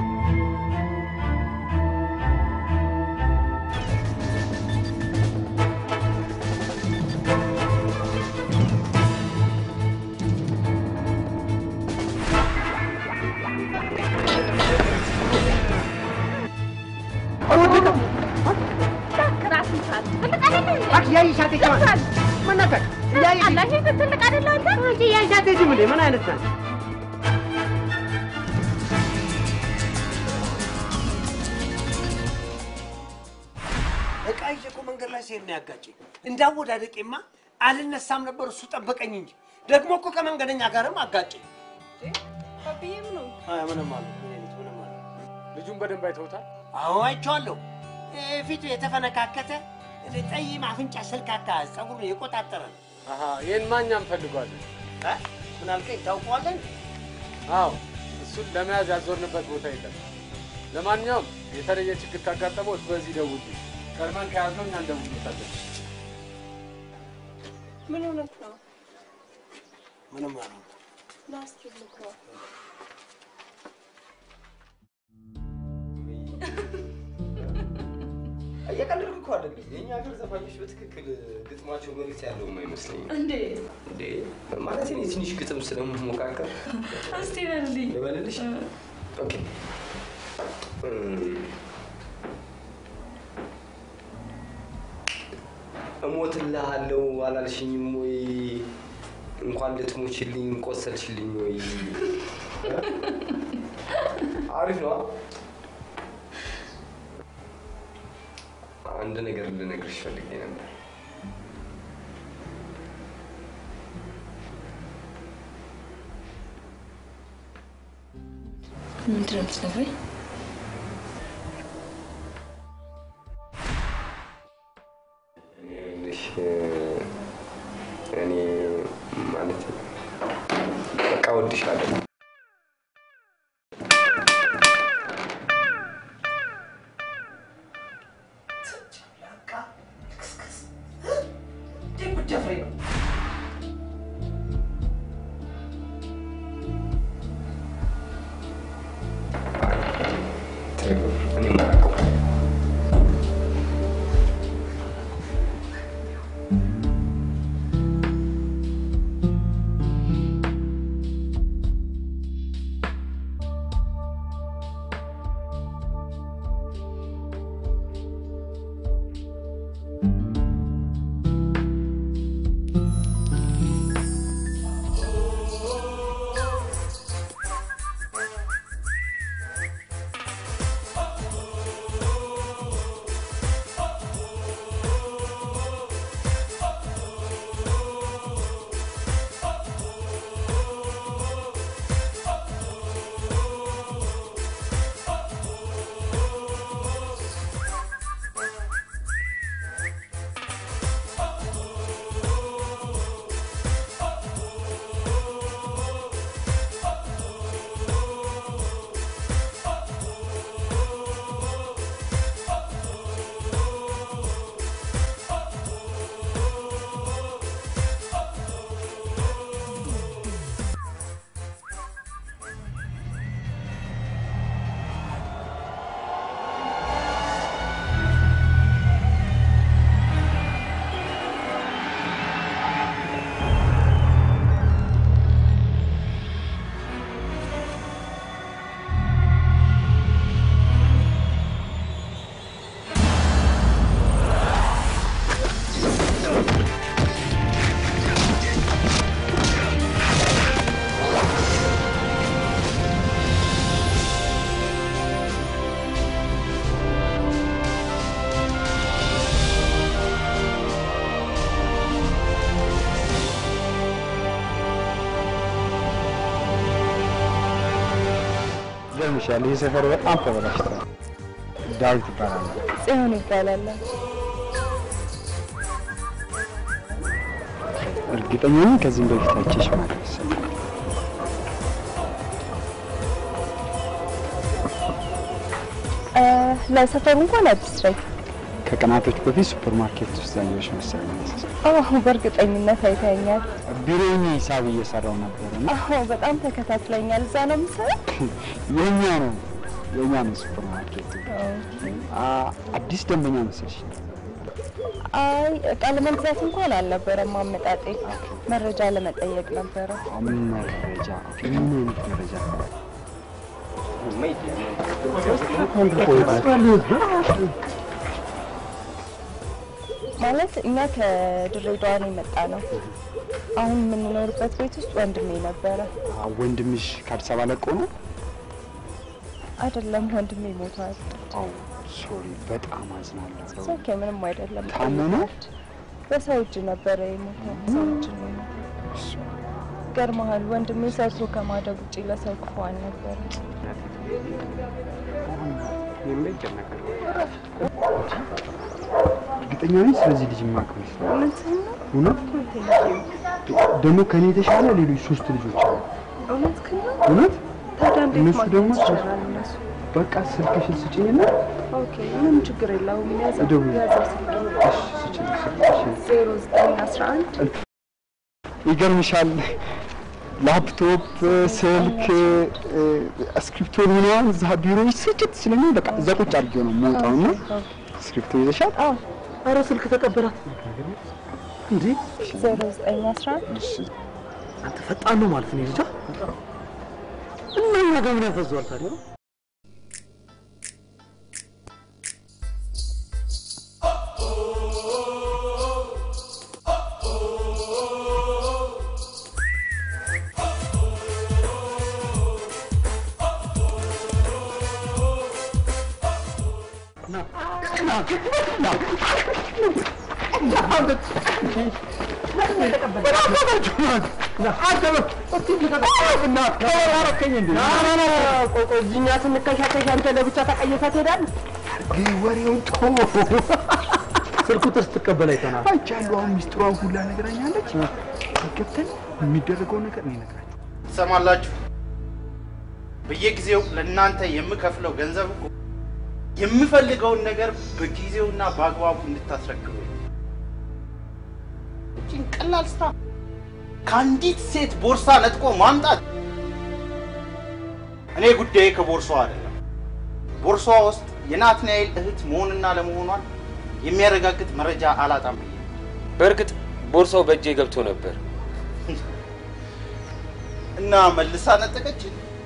ምን አይነት ነው? እቃ ይዤ እኮ መንገድ ላይ ሲሄድ ነው ያጋጨኝ። እንዳወዳደቄማ አልነሳም ነበር፣ እሱ ጠበቀኝ እንጂ ደግሞ እኮ ከመንገደኛ ጋርም አጋጨኝ። አብዬ ምን ነው? አይ ምንም ማለት ምንም ማለት ልጁን በደንብ አይተውታል? አዎ አይቼዋለሁ። ፊቱ የተፈነካከተ ጠይም አፍንጫ ስልካካ ጸጉሩ የቆጣጠረ ነው። አሃ ይሄን ማኛም ፈልጓለን። እ ምን አልከኝ? ታውቀዋለህ? አዎ እሱን ለመያዝ ያዞርንበት ቦታ የለም። ለማንኛውም የተለየ ችግር ካጋጠመው በዚህ ደውል። ቀድመን ከያዝነው እኛ እንደውልበታለን። ምን ሆነህ ነው? ምንም ማለት ላስቲክ ልኩ እየቀለድኩ እኮ አይደለም። የኛ ሀገር ዘፋኞች በትክክል ግጥማቸው መሬት ያለው አይመስለኝም። እንዴ እንዴ ማለት እኔ ትንሽ ግጥም ስለምሞካከር እስቲ በልልኝ። ልበልልሽ? ኦኬ እሞትልሃለሁ አላልሽኝም ወይ? እንኳን ልትሞችልኝ ቆሰልሽልኝ ወይ? አሪፍ ነው። አንድ ነገር ልነግርሽ ፈልጌ ነበር። ምንድን ነው የምትነግረኝ? እኔ ማለት በቃ እወድሻለሁ። ይሻል የሰፈር በጣም ተበላሽቷል። ዳዊት ይባላል። ጽዮን ይባላል። እርግጠኛ ነኝ ከዚህም በፊት አይቼሽ ማለት ነው። እ ለሰፈሩ እንኳን አዲስ ነኝ። ከቀናቶች በፊት ሱፐር ማርኬት ውስጥ ያየሽ መሰለኝ። አዎ በእርግጠኝነት አይተኛል። ቢሮዬ ሂሳብ እየሰራው ነበር እና አዎ በጣም ተከታትለኛል። እዛ ነው የምሰራው? የኛ ነው የኛ ነው ሱፐር ማርኬት። አ አዲስ ደንበኛ መሰለሽ? አይ እቃ ለመግዛት እንኳን አልነበረም አመጣጤ፣ መረጃ ለመጠየቅ ነበረ። ምን መረጃ? ምን መረጃ? ማለት እኛ ከድሬዳዋ ነው የመጣ ነው። አሁን የምንኖርበት ቤት ውስጥ ወንድሜ ነበረ። ወንድምሽ ከአዲስ አበባ ለቆ ነው? አይደለም ወንድሜ ሞቷል። አው ሶሪ፣ በጣም አዝናለሁ። ኦኬ ምንም አይደለም። ታሞ ነው? በሰው እጅ ነበረ የሞተው። ሰው እጅ ነው። ገርመሃል፣ ወንድሜ ሰርቶ ከማደግ ውጪ ለሰው ክፉ አልነበረ። እርግጠኛ ነኝ ስለዚህ ልጅ ማቀም ይችላል። እውነት ደግሞ ከኔ የተሻለ ሌሎች ሶስት ልጆች አሉ። እውነት ከነ እውነት ታዲያ እንዴት እነሱ ደግሞ ይችላል? እነሱ በቃ ስልክሽን ስጪኝና ኦኬ ምንም ችግር የለውም። ያዘው ደውል። ያዘው ስልክ እሺ ስጪኝ ስልክሽን። ዜሮ ዘጠኝ አስራ አንድ ይገርምሻል ላፕቶፕ፣ ስልክ፣ እስክሪፕቶ ምናምን እዛ ቢሮ ስጭት ስለሚል በቃ እዛ ቁጭ አድርጌው ነው የምወጣው እና እስክሪፕቶ ይዘሻል? አዎ ኧረ ስልክ ተቀበላት እንዴ? ዜሮ ዘጠኝ አስራ አንድ አንተ ፈጣን ነው ማለት ነው ልጅ እና እኛ ጋር ምን ያፈዟል ታዲያ? እዚህኛ ስንከሻከሽ አንተ ለብቻ ተቀየሰህ ትሄዳለህ። ወሬውን ተው። ስልኩ ተስ ተቀበል አይተናል። አይቻለሁ። አሁን ሚስጥሯን ሁላ ነገራኛለች። ገብተን የሚደረገው ነገር እኔ እነግራችሁ። ትሰማላችሁ? በየጊዜው ለእናንተ የምከፍለው ገንዘብ እኮ የምፈልገውን ነገር በጊዜውና በአግባቡ እንድታስረክቡ። እቺን ቀላል ስራ ከአንዲት ሴት ቦርሳ ነጥቆ ማምጣት እኔ ጉዳዬ ከቦርሳዋ አይደለም። ቦርሳዋ ውስጥ የናትናኤል እህት መሆንና ለመሆኗን የሚያረጋግጥ መረጃ አላጣም ብዬ። በእርግጥ ቦርሳው በእጄ ገብቶ ነበር እና መልሳ ነጠቀች።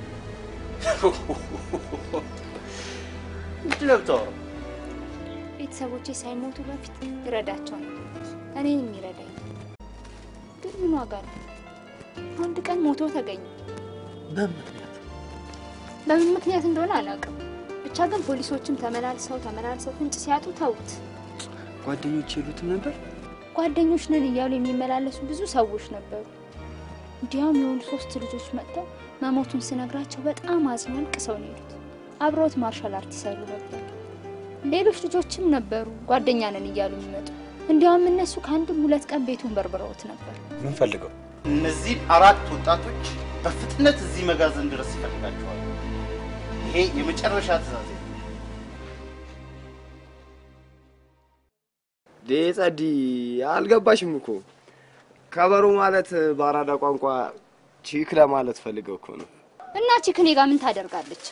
ምትለብተው ቤተሰቦቼ ሳይሞቱ በፊት ይረዳቸው ነበር። እኔን የሚረዳኝ ግን ምን ዋጋ አለው? አንድ ቀን ሞቶ ተገኘ። በምን ምክንያት በምን ምክንያት እንደሆነ አላውቅም። ብቻ ግን ፖሊሶችም ተመላልሰው ተመላልሰው ፍንጭ ሲያጡ ተውት። ጓደኞች የሉትም ነበር? ጓደኞች ነን እያሉ የሚመላለሱ ብዙ ሰዎች ነበሩ። እንዲያውም የሆኑ ሶስት ልጆች መጥተው መሞቱን ስነግራቸው በጣም አዝነው አልቅሰው ነው የሄዱት። አብረውት ማርሻል አርት ይሰሩ ነበር። ሌሎች ልጆችም ነበሩ ጓደኛ ነን እያሉ የሚመጡ። እንዲያውም እነሱ ከአንድም ሁለት ቀን ቤቱን በርብረውት ነበር። ምን ፈልገው? እነዚህ አራት ወጣቶች በፍጥነት እዚህ መጋዘን ድረስ ይፈልጋቸዋል። ይሄ የመጨረሻ ትዕዛዝ ነው። ዴጸዲ አልገባሽም እኮ ከበሮ ማለት በአራዳ ቋንቋ ቺክ ለማለት ፈልገው እኮ ነው። እና ቺክ እኔ ጋር ምን ታደርጋለች?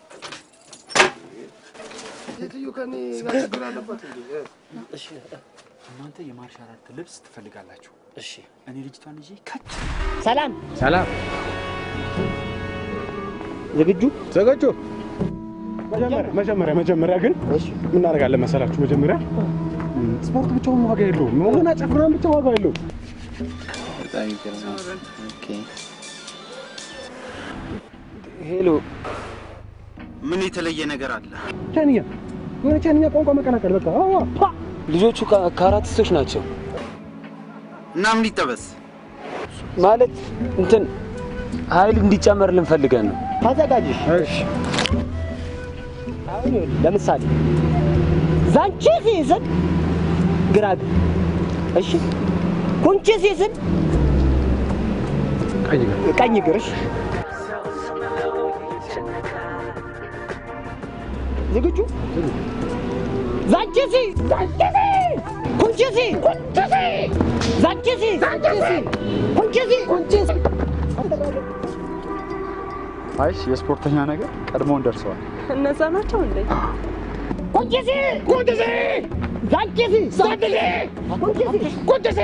ሴትዮ ከኔ ጋር ችግር አለባት እንዴ? እሺ እናንተ የማርሻል አርት ልብስ ትፈልጋላችሁ? እሺ እኔ ልጅቷን ይዤ ከች። ሰላም ሰላም። ዝግጁ ዝግጁ። መጀመሪያ መጀመሪያ መጀመሪያ ግን እሺ ምን እናደርጋለን መሰላችሁ? መጀመሪያ ስፖርት ብቻውን ዋጋ የለውም። መሆንና ጨፍራን ብቻ ዋጋ የለውም። በጣም ይገርማል። ኦኬ ሄሎ፣ ምን የተለየ ነገር አለ? ቻይንኛ የሆነ ቻይንኛ ቋንቋ መቀላቀል በቃ። አዋ ልጆቹ ከአራቲስቶች ናቸው እና ምን ይጠበስ ማለት እንትን ኃይል እንዲጨመርልን ፈልገን ነው። ተዘጋጅሽ። እሺ አሁን ለምሳሌ ዛንቺ ሲዝን ግራግ፣ እሺ ኩንቺ ሲዝን ቀኝ ቀኝ ግርሽ ዝግጁ ዛንቺ ሲ ዛንቺ ሲ ኩንቺ ሲ ኩንቺ ሲ ዛንቺ ሲ ዛንቺ ሲ ኩንቺ ሲ ኩንቺ ሲ። አይሽ የስፖርተኛ ነገር ቀድሞውን ደርሰዋል። እነዛ ናቸው እንዴ? ኩንቺ ሲ ኩንቺ ሲ ዛንቺ ሲ ዛንቺ ሲ ኩንቺ ሲ ኩንቺ ሲ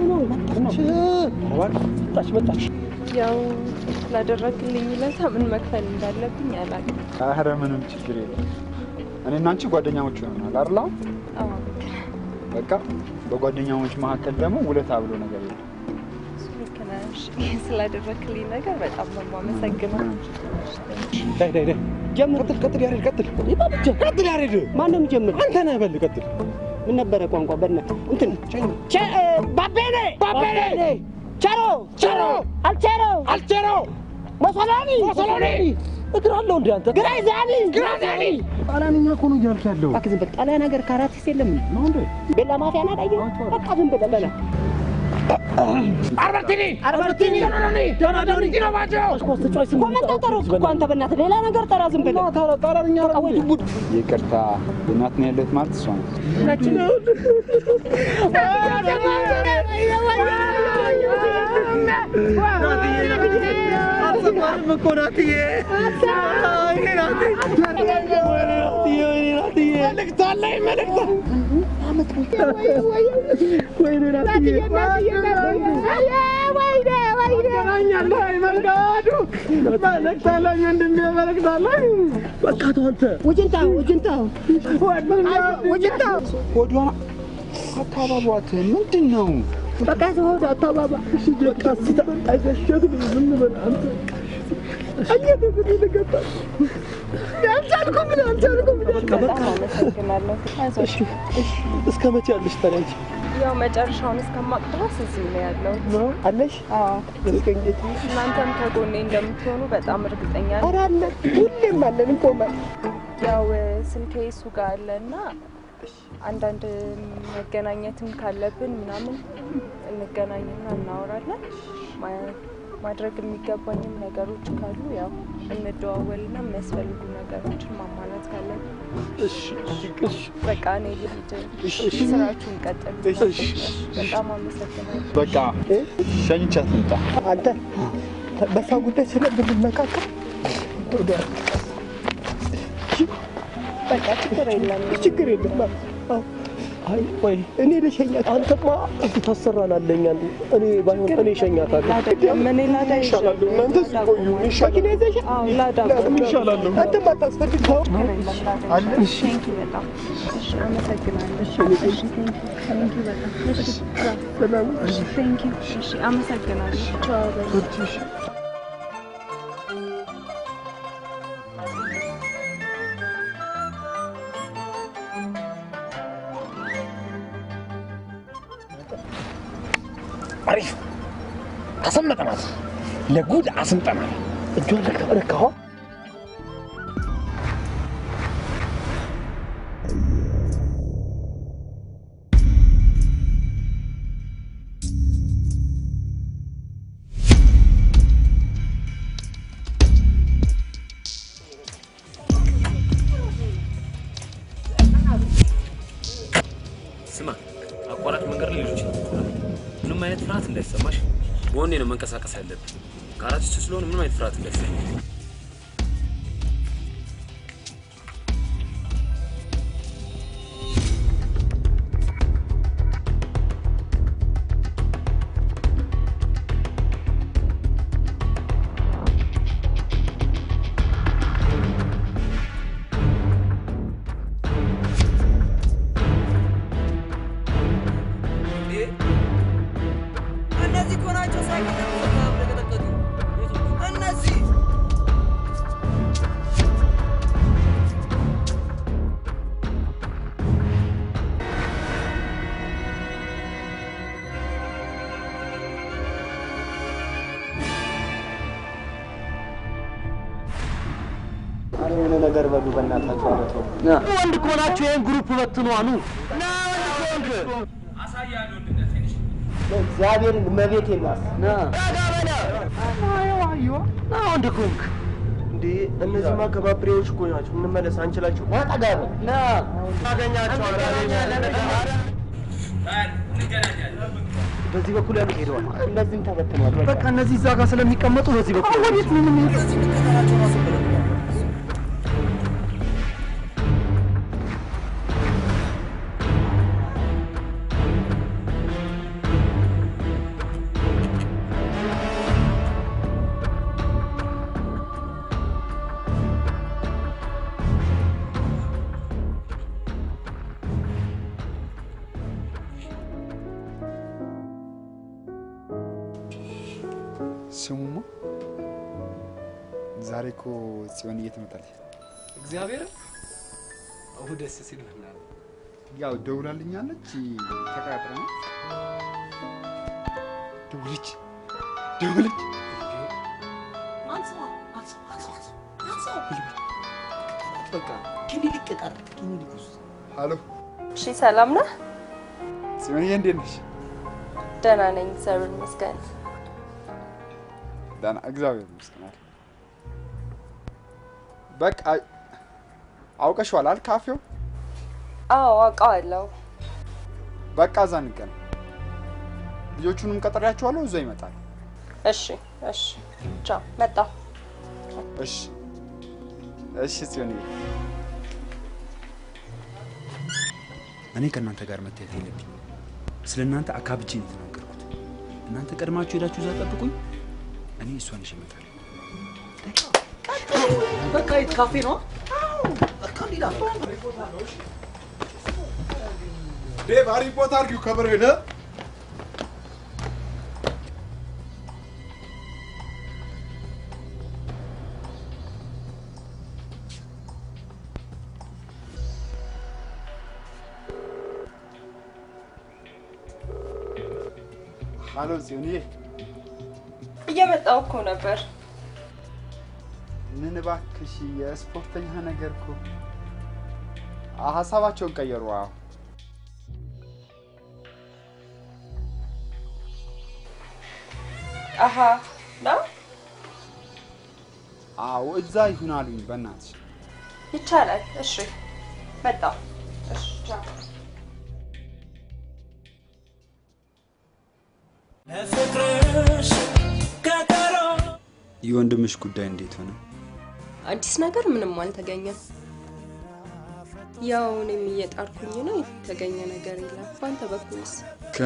መጣች መጣች። ያው ላደረግልኝ ለታ ምን መክፈል እንዳለብኝ አላውቅም። ኧረ ምንም ችግር የለም። እኔና አንቺ ጓደኛሞች ሆነናል አይደል? አዎ በቃ በጓደኛሞች መካከል ደግሞ ውለታ ብሎ ነገር የለም። ስላደረግልኝ ነገር በጣም ነው የማመሰግነው። ዳይ ዳይ ዳይ ጀምር። ቀጥል ቀጥል ያሬድ ቀጥል ቀጥል ያሬድ። ማንም ጀምር አንተ ነህ። በል ቀጥል። ምን ነበረ ቋንቋ በእነ እንትን ቸ ባቤኔ ባቤኔ ቸሮ ቸሮ አልቸሮ አልቸሮ ሞሶሎኒ ሞሶሎኒ እግር አለው እንዴ አንተ? ግራዛኒ ግራዛኒ ጣሊያንኛ እኮ ነው እያልክ ያለው። እባክህ ዝም በል። ጣሊያን ሀገር ካራቲስ የለም ነው እንዴ? ቤላ ማፊያ ናዳየ በቃ ዝም በል በላ አርበርቲኒ አርበርቲኒ ዶኖኒ ዶኖኒ ዲኖማጆ ስኮስት ቾይስ ኮመንታተሮች እኮ አንተ በእናትህ ሌላ ነገር ጠራ። ዝም በል ጣሊያንኛ በቃ ወይ ቡድ ይቅርታ የእናትን ያለት ማለት እሷ ነች። አካባቢዋት ምንድን ነው? በቃ ተወው አታባባ። እሺ በቃ ሲታ አይዘሸግ ዝም በል አንተ አየት ምን ልገባ ያልቻልኩም ምን አልቻልኩም በጣም አመሰግናለሁ። አይዞሽ። እስከ መቼ ያለሽ ታዲያ? ያው መጨረሻውን እስከማቅ ድረስ እዚህ ነው ያለው ነው አለሽ? አዎ። ስለከንጌት እናንተም ከጎኔ እንደምትሆኑ በጣም እርግጠኛ ነኝ። ኧረ አለን፣ ሁሌም አለን እንቆማል። ያው ስልኬ እሱ ጋር አለና አንዳንድ መገናኘትም ካለብን ምናምን እንገናኝና እናወራለን። ማድረግ የሚገባኝም ነገሮች ካሉ ያው እንደዋወልና የሚያስፈልጉ ነገሮችን ማሟላት ካለብን እሺ እሺ በቃ እኔ ልሂድ። ስራችሁን ቀጥሉ። እሺ በጣም አመሰግናለሁ። በቃ ሸኝቻት ልምጣ። አንተ በሳ ጉዳይ ስለምንመካከል በቃ ችግር የለም ችግር የለም። አዎ አይ ወይ እኔ ልሸኛት። አንተማ እዚህ ታሰራናለኝ። እኔ ባይሆን እኔ እሸኛታለሁ። ምን ላዳ ይሻላል። እናንተ ቆዩ። ይሻላል ይዘሽ አዎ ላዳ ይሻላል። አንተ ማታስፈልገው አለ። እሺ በጣም እሺ አመሰግናለሁ። እሺ እሺ ቴንክ ዩ በጣም እሺ ሰላም እሺ ቴንክ ዩ እሺ አመሰግናለሁ። ቻው በቃ እሺ አሪፍ አሰመጠናት። ለጉድ አስምጠናል። እጇን ለከረካው ስማ፣ አቋራጭ መንገድ ላይ ልጆች ምንም አይነት ፍርሃት እንዳይሰማሽ በወኔ ነው መንቀሳቀስ ያለብን። ከአራቶች ስለሆነ ምንም አይነት ፍርሃት እንዳይሰማሽ። እነዚህ ኮናቸው ሳይቀር ተቀጠቀጡ። እነዚህ አረ የሆነ ነገር በሉ በእናታችሁ። አመጣው ወንድ ኮናችሁ ይሄን ግሩፕ በትኑ አሉ። ና ወንድ ኮንክ አሳያለሁ ወንድነት ትንሽ እግዚአብሔርን መቤት የላስ ና አዮ አዮ ና ወንድ ኮንክ እንዴ እነዚህማ ከባብሬዎች እኮ ናቸው። እንመለስ አንችላቸው። ና ጠጋ በል ና ታገኛቸው በዚህ በኩል ያሉ ሄደዋል። እነዚህም ተበትነዋል። በቃ እነዚህ እዛ ጋር ስለሚቀመጡ በዚህ በኩል ወዴት ነው የምንሄደው? ስሙማ ዛሬ እኮ ጽዮን እየተመጣለች እግዚአብሔር አሁ ደስ ሲል ነው። ያው ደውላልኛለች። ተቀጣጥረን ደውለች ደውለች አንሰማ አንሰማ አንሰማ በቃ ክሊኒክ ቀር ክሊኒክ ውስጥ ሃሎ። እሺ ሰላም ነህ? ጽዮንዬ እንዴት ነሽ? ደህና ነኝ እግዚአብሔር ይመስገን። ደህና እግዚአብሔር ይመስገን። በቃ አውቀሽዋል አይደል ካፌው? አዎ አውቀዋለሁ። በቃ እዛ እንገናኝ። ልጆቹንም ቀጥሬያቸዋለሁ፣ እዛ ይመጣል። እሺ እሺ ቻው መጣሁ። እሺ እሺ ጽዮንዬ እኔ ከእናንተ ጋር መታየት የለብኝም። ስለ እናንተ አካብቼ ነው የተናገርኩት። እናንተ ቀድማችሁ ሄዳችሁ እዛ ጠብቁኝ፣ እኔ እሷን ይዤ እመጣለሁ። በቃ የት ካፌ ነው? በቃ ሌላ ዴቭ ሃሪ ፖተር አርጊው ከበሮ ሄደ ሃሎ ጽዮንዬ፣ እየመጣሁ እኮ ነበር። ምን እባክሽ የስፖርተኛ ነገር እኮ ሀሳባቸውን ቀየሩ። አዎ አሃ ነው? አዎ እዛ ይሁን አሉኝ። በእናትሽ ይቻላል። እሺ መጣሁ። እሺ ቻው። ለፍቅርሽ ቀጠሮ የወንድምሽ ጉዳይ እንዴት ሆነ? አዲስ ነገር ምንም አልተገኘም። ያው እኔም እየጣርኩኝ ነው፣ የተገኘ ነገር የለም። በአንተ በኩልስ? ከ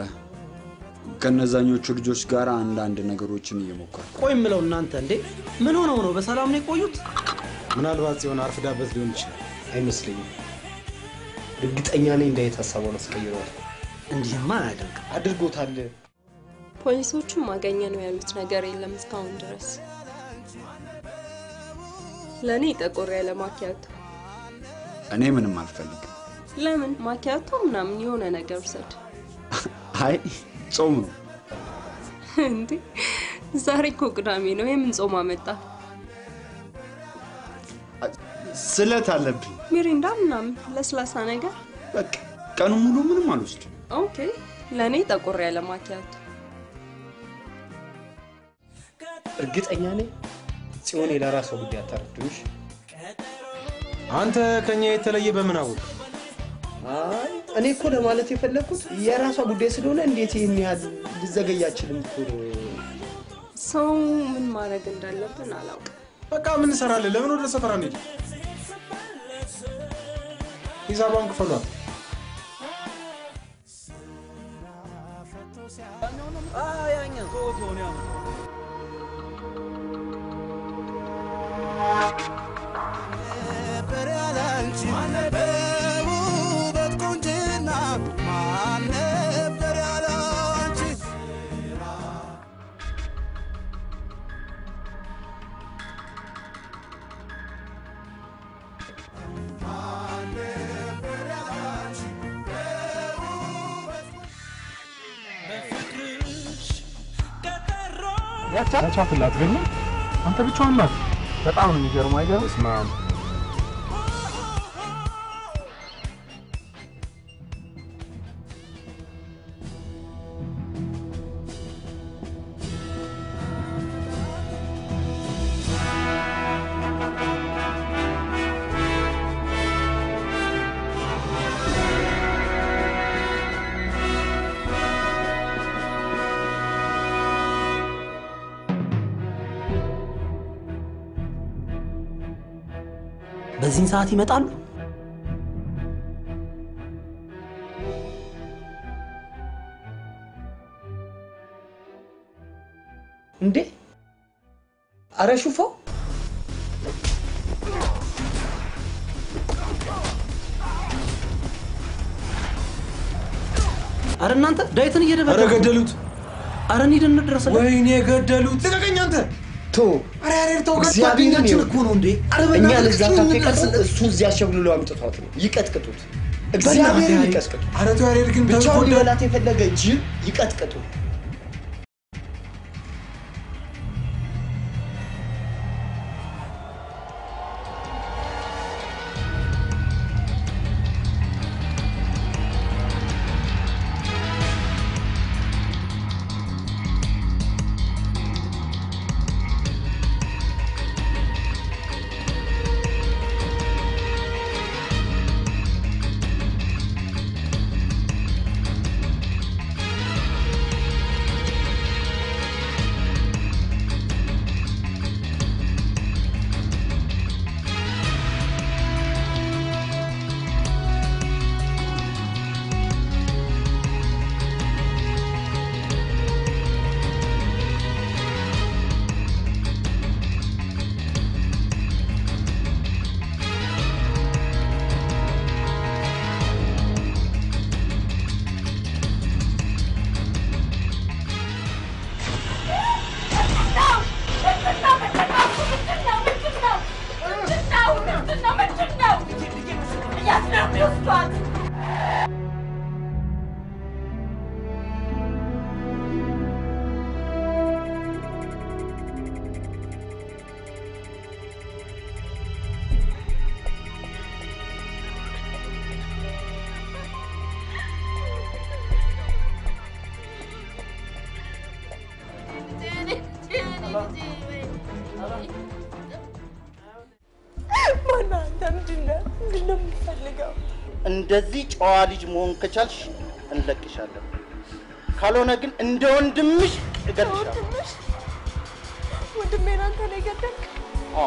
ከነዛኞቹ ልጆች ጋር አንዳንድ ነገሮችን እየሞከርኩ። ቆይ የምለው እናንተ እንዴ ምን ሆነው ነው? በሰላም ነው የቆዩት? ምናልባት ጽዮን አርፍዳበት ሊሆን ይችላል። አይመስለኝም። እርግጠኛ ነኝ እንዳይት ሀሳቡን አስቀይሯል። እንዲህማ አያደርግም። አድርጎታል። ፖሊሶቹም ማገኘ ነው ያሉት ነገር የለም እስካሁን ድረስ። ለኔ ጠቆር ያለ ማኪያቶ። እኔ ምንም አልፈልግም። ለምን? ማኪያቶ ምናምን የሆነ ነገር ውሰድ። አይ ጾም ነው እንዴ? ዛሬ እኮ ቅዳሜ ነው። የምን ጾም አመጣ? ስለት አለብኝ። ሚሪንዳ ምናምን ለስላሳ ነገር። በቃ ቀኑ ሙሉ ምንም አልወስድም። ኦኬ ለኔ ጠቆር ያለ ማኪያቶ። እርግጠኛ ነኝ ጽዮን ለራሷ ጉዳይ አታረድምሽ። አንተ ከኛ የተለየ በምን አወቅ? አይ እኔ እኮ ለማለት የፈለኩት የራሷ ጉዳይ ስለሆነ እንዴት ይሄን ያህል ልዘገይ አችልም እኮ። ሰው ምን ማድረግ እንዳለብን አላውቅም። በቃ ምን እንሰራለን? ለምን ወደ ሰፈራ እንሂድ? ሂሳቧን ክፈሏት። አያኛ ቶቶ ነው በሪያላንቺ በውበት ቁንጅና ማን ነበር ያላንቺ? ያቻፍላት ግን አንተ ብቻዋን ናት። በጣም ነው የሚገርመው። አይገርም? ስማም በዚህ ሰዓት ይመጣሉ? እንዴ አረ ሹፋው አረ እናንተ ዳዊትን እየደበደቡ አረ ገደሉት። አረ እንሂድ እንድረስለት። ወይኔ ገደሉት። ልቀቀኝ አንተ። ቶ አረ አረ ተው ጓደኛችን እኮ ነው እንዴ። አረ እኛ ለዛ ተከቀስ እሱ እዚያ ሸብልሎ አምጥቷት ነው። ይቀጥቅጡት። እግዚአብሔር ይቀጥቅጡ። አረ ተው ያሬድ ግን ብቻውን ሊበላት የፈለገ ጅብ ይቀጥቅጡ። እንደዚህ ጨዋ ልጅ መሆን ከቻልሽ እንለቅሻለን። ካልሆነ ግን እንደ ወንድምሽ እገልሻለሁ። ወንድሜን አንተ ነው የገደልክ? አዎ።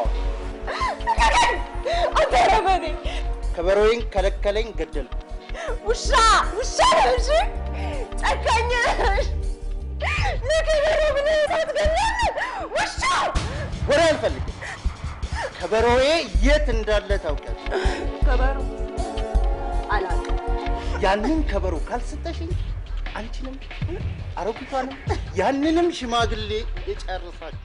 አንተ ረመኔ! ከበሮዬን ከለከለኝ ገደልኩ። ውሻ ውሻ ነሽ! ጨካኝ ነሽ! ለከበሮ ብለህ ሳትገለኝ ውሻ! ወሬ አልፈልግም። ከበሮዬ የት እንዳለ ታውቂያለሽ? ከበሮ አላውቅም። ያንን ከበሮ ካልሰጠሽኝ አንቺንም አሮጊቷንም ያንንም ሽማግሌ እጨርሳችኋል።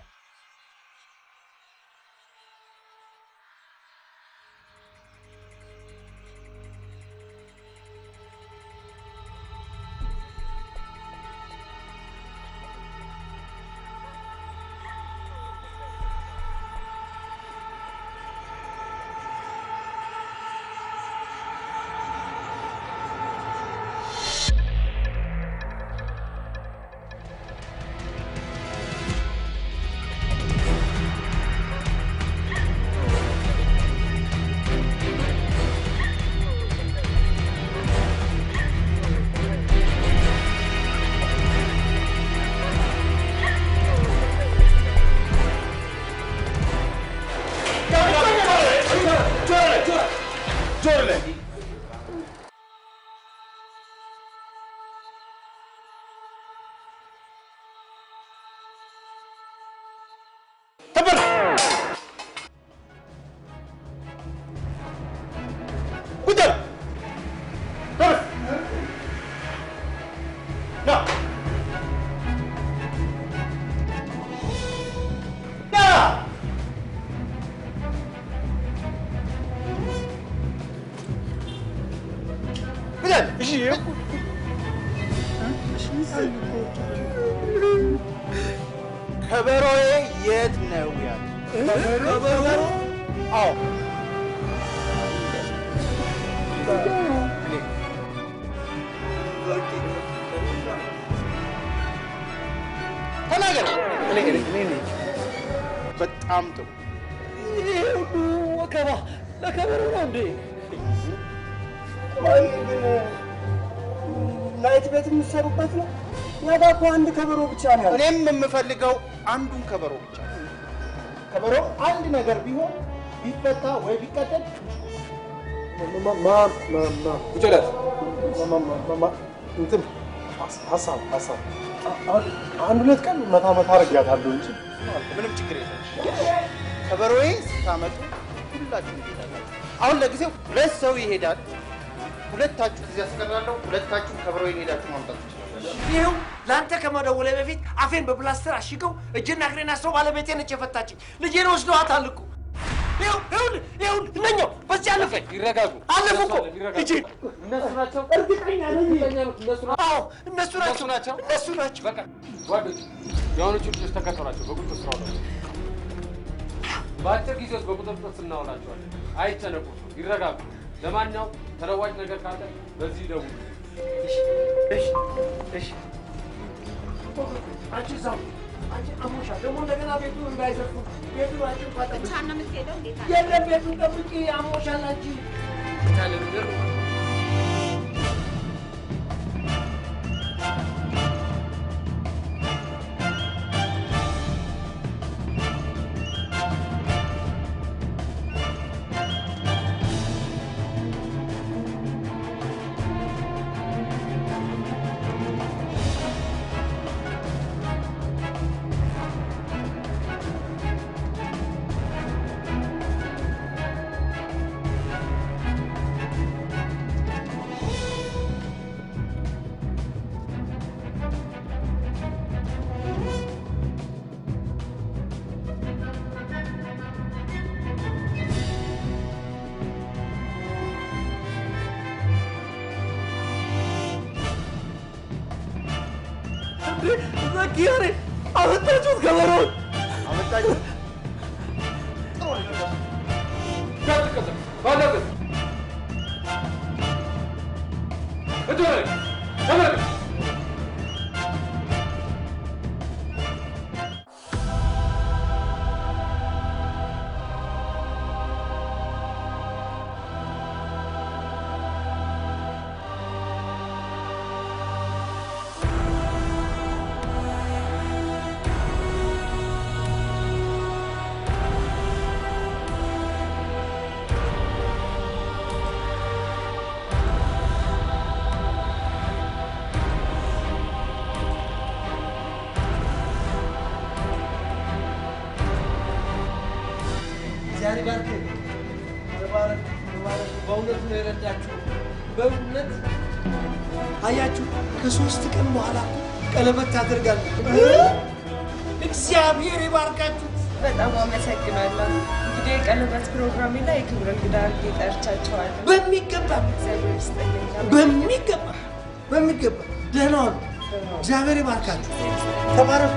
ከበሮዬ የት ነው ያለው? ከበሮ? አዎ። ተናገር። እኔ እኔ እኔ በጣም ጥሩ። ይሄ ሁሉ ወከባ ለከበሮ ነው እንዴ? ናይት ቤት የምትሰሩበት ነው? ያዳ እኮ አንድ ከበሮ ብቻ ነው ያለው። እኔም የምፈልገው አንዱን ከበሮ ብቻ ነው። ከበሮ አንድ ነገር ቢሆን ቢፈታ ወይ ቢቀደድ ማ ማ ማ ይችላል ማ ማ ማ እንትን ሀሳብ ሀሳብ አንድ ሁለት ቀን መታ መታ አድርጊያታለሁ እንጂ ምንም ችግር የለም። ከበሮዬ ስታመጡ ሁላችሁም ትሄዳላችሁ። አሁን ለጊዜው ሁለት ሰው ይሄዳል። ሁለታችሁ እዚህ ያስቀራለሁ። ሁለታችሁ ከበሮዬን ሄዳችሁ ማምጣት ትችላላችሁ። ይኸው ለአንተ ከመደወሌ በፊት አፌን በፕላስተር አሽገው እጅና እግሬን አስረው ባለቤቴ ነች የፈታችኝ። ልጄን ወስደዋታል እኮ። ይኸው ይኸው ይኸው እነኛው በዚህ አለፈ። ይረጋጉ። አለፉ እኮ ልጄ። እነሱ ናቸው። እርግጠኛ ነኝ። እነሱ ናቸው። አዎ እነሱ ናቸው። ናቸው። እነሱ ናቸው። በቃ ጓዶች፣ የሆኑቹ ልጆች ተከተሏቸው። በቁጥጥር ስር አውሏቸው። በአጭር ጊዜ ውስጥ በቁጥጥር ስር እናውላቸዋለን። አይጨነቁ፣ ይረጋጉ። ለማንኛውም ተለዋጭ ነገር ካለ በዚህ ደውሉ። እሺ እሺ እሺ። አንቺ እዛው አንቺ አሞሻል። ደግሞ እንደገና ቤቱ እንዳይዘርፉ ቤቱን አንቺ እንኳን ጠብቂ። ብቻህን ነው የምትሄደው? እንዴት አለ? የለም ቤቱን ጠብቂ። አሞሻል አንቺ ታለ ነገር ዘኪያሬ አመጣችሁት ከበሮውን አመጣችሁት። ጥሩ ነው። ጋር ባለበት እጆሬ ተመለከት። ፈጣሪ ባርክ ተባረክ ተባረክ በእውነት ነው የረዳችሁ በእውነት አያችሁ ከሶስት ቀን በኋላ ቀለበት ታደርጋለህ እግዚአብሔር ይባርካችሁ በጣም አመሰግናለሁ እንግዲህ የቀለበት ፕሮግራም ላይ የክብር እንግዳ አድርጌ ጠርቻቸዋለሁ በሚገባ እግዚአብሔር ይስጥልኝ በሚገባ በሚገባ ደህና ዋሉ እግዚአብሔር ይባርካችሁ ተባረኩ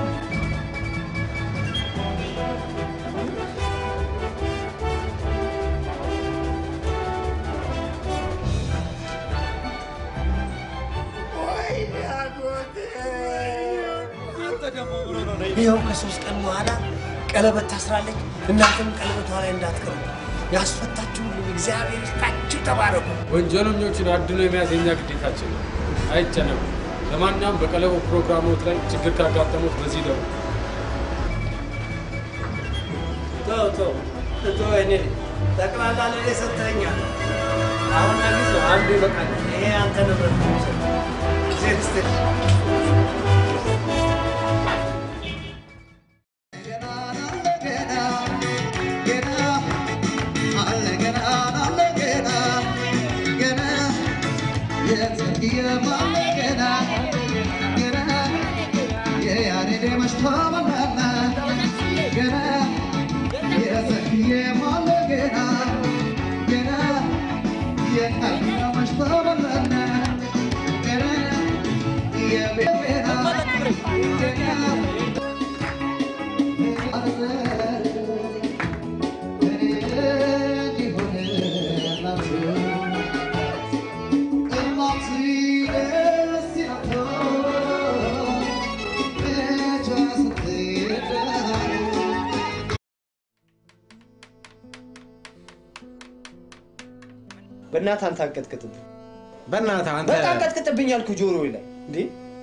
ይኸው ከሶስት ቀን በኋላ ቀለበት ታስራለች እናንተም ቀለበቷ ላይ እንዳትቀሩ ያስፈታችሁልኝ እግዚአብሔር ይስጣችሁ ተባረኩ ወንጀለኞችን አድኖ የመያዝ የኛ ግዴታችን ነው አይጨነቁ ለማንኛውም በቀለበት ፕሮግራሞት ላይ ችግር ካጋጠሙት በዚህ ደው ተው ተው ተው እኔ ጠቅላላ ለኔ ሰጥተኛል አሁን ለጊዜ አንዱ ይበቃል ይሄ አንተ ንብረት ነው ሴትስቴ በእናትህ አንተ አንቀጥቅጥብኝ በእናትህ አንተ በቃ አንቀጥቅጥብኝ አልኩህ ጆሮዬ ላይ እንዴ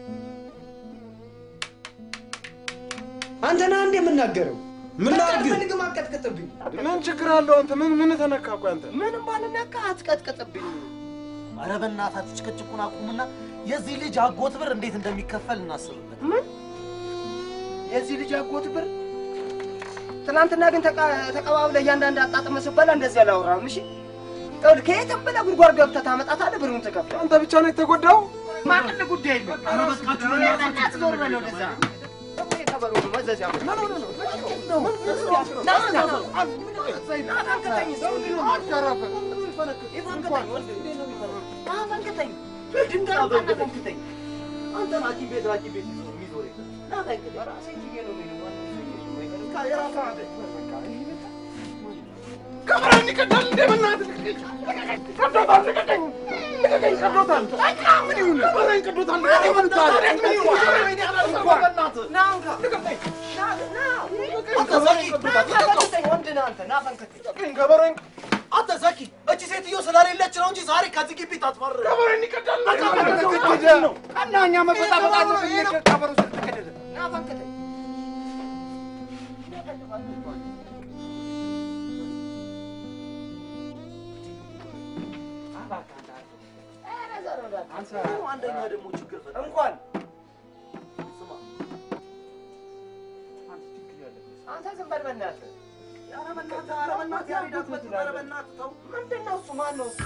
አንተ ነህ እንዴ የምናገረው ምን ላድርግ ፈልግም አንቀጥቅጥብኝ ምን ችግር አለው አንተ ምን ምን ተነካ እኮ አንተ ምንም ባልነካ አትቀጥቅጥብኝ ኧረ በእናትህ አትጭቅጭቁን አቁምና የዚህ ልጅ አጎት ብር እንዴት እንደሚከፈል እናስብበት ምን የዚህ ልጅ አጎት ብር ትናንትና ግን ተቀባብለህ እያንዳንድ አጣጥመህ ስትበላ እንደዚህ አላወራህም እሺ ጠል ከየትም ብለህ ጉድጓድ ገብተህ ታመጣታለህ ብሩን ትከፍላለህ አንተ ብቻ ነው የተጎዳው ማን ጉዳይ የለም ኧረ በስካችሁ ነው ዞር በለው ወደዛ ደግሞ የተበሩ መዘዝ ያመጣ ኖ ኖ ኖ ኖ ና ና ና አንከተኝ ሰው ነው አሻራፈ ይፈንከተኝ ወንድ እንዴት ነው የሚፈረው አንከተኝ ድንጋይ አንከተኝ አንተ ሐኪም ቤት ሐኪም ቤት የሚዞር ና ታንከተኝ ራሴ ጂጌ ነው የሚለው የራሱ አለ ከበረኝ ከዳል እንደምናት ከዶታል ከደኝ ከደኝ ከዶታል ምን ይሁን ከበረኝ ከዶታል ምን ታረግ ምን ይሁን ወይኔ አላሰበናት ናንካ ልቀቀኝ ና ና አንተ ዘኪ ከበረኝ ወንድ ነህ አንተ ና ፈንከተኝ ከበረኝ አንተ ዘኪ እቺ ሴትዮ ስለሌለች ነው እንጂ ዛሬ ከዚህ ግቢ ታስፈር ከበረኝ ከዳል ነው ቀናኛ መፈጣፈጣ ነው ከበሩ ስትከደለ ና ፈንከተኝ አንደኛ ደግሞ ችግር ፈጠረ እንኳን ስማ አንተ ችግር ያለ አንተ ዝም በል በእናትህ ኧረ በእናትህ ኧረ በእናትህ ያሪዳት ኧረ በእናትህ ተው ምንድን ነው እሱ ማን ነው እሱ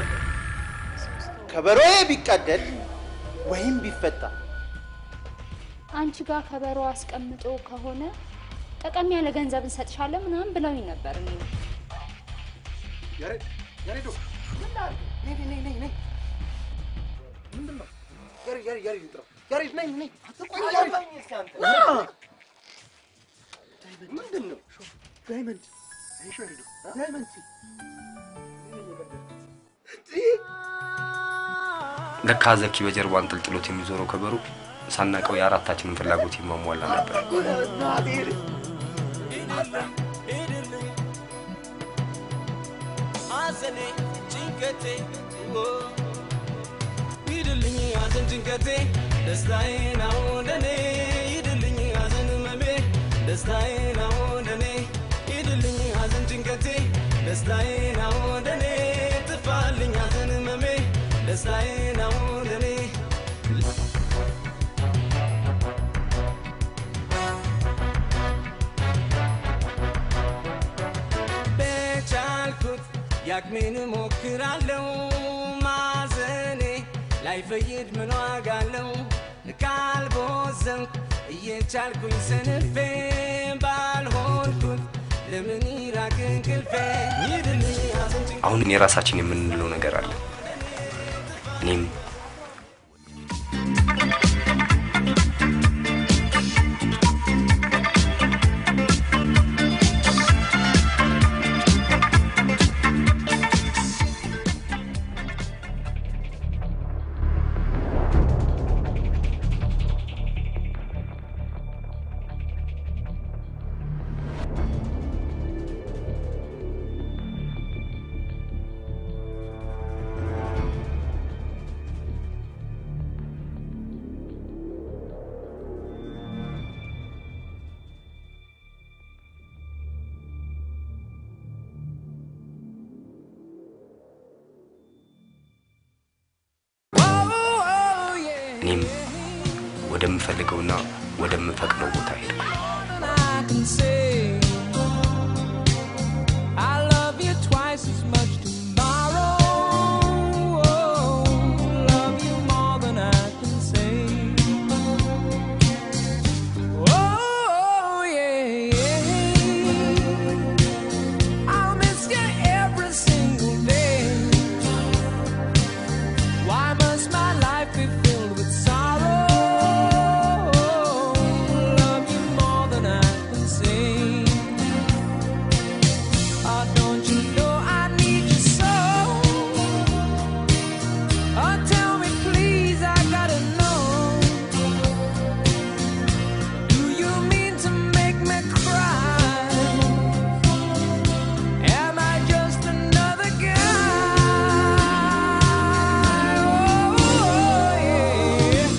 ከበሮዬ ቢቀደድ ወይም ቢፈታ አንቺ ጋር ከበሮ አስቀምጦ ከሆነ ጠቀም ያለ ገንዘብ እንሰጥሻለን ምናምን ብለውኝ ነበር እኔ ያሬድ ያሬዶ ምን ላድርግ ነይ ነይ ነይ ነይ ምንድን ነው ያሬድ ያሬድ ያሬድ ይጥራ ያሬድ ነይ ነይ አትቆይ ያሬድ እስኪ አንተ ምንድን ነው ዳይመንድ አይሾ ያሬድ ዳይመንድ ለካ ዘኪ በጀርባ አንጠልጥሎት የሚዞረው ከበሩ ሳናቀው የአራታችንን ፍላጎት ይሟሟላ ነበር አዘኔ ጭንቀቴ ይድልኝ አዘን ጭንቀቴ ደስታዬ ነው ለኔ ይድልኝ አዘን መሜ ደስታዬ ነው ለኔ ይድልኝ አዘን ጭንቀቴ ደስታዬ ነው ለኔ ጥፋልኝ አዘን መሜ ደስታዬ ነው ለኔ ያቅሜን ሞክራለሁ ማዘኔ ላይፈይድ ምን ዋጋ አለው ካልቦዘንኩ እየቻልኩኝ ሰንፌ ባልሆንኩት ለምን ይራቅ እንቅልፌ ይድልኝ አዘንጭ አሁን የራሳችን የምንለው ነገር አለ እኔም እኔም ወደምፈልገውና ወደምፈቅደው ቦታ ሄድኩ I love you twice as much tomorrow love you more than I can say oh yeah I'll miss you every single day why must my life be filled with sorrow love you more than I can say oh don't you know I need you so oh tell me please I gotta know do you mean to make me cry am I just another guy oh yeah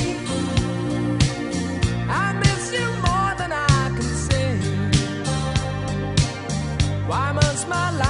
I miss you more than I can say why must my life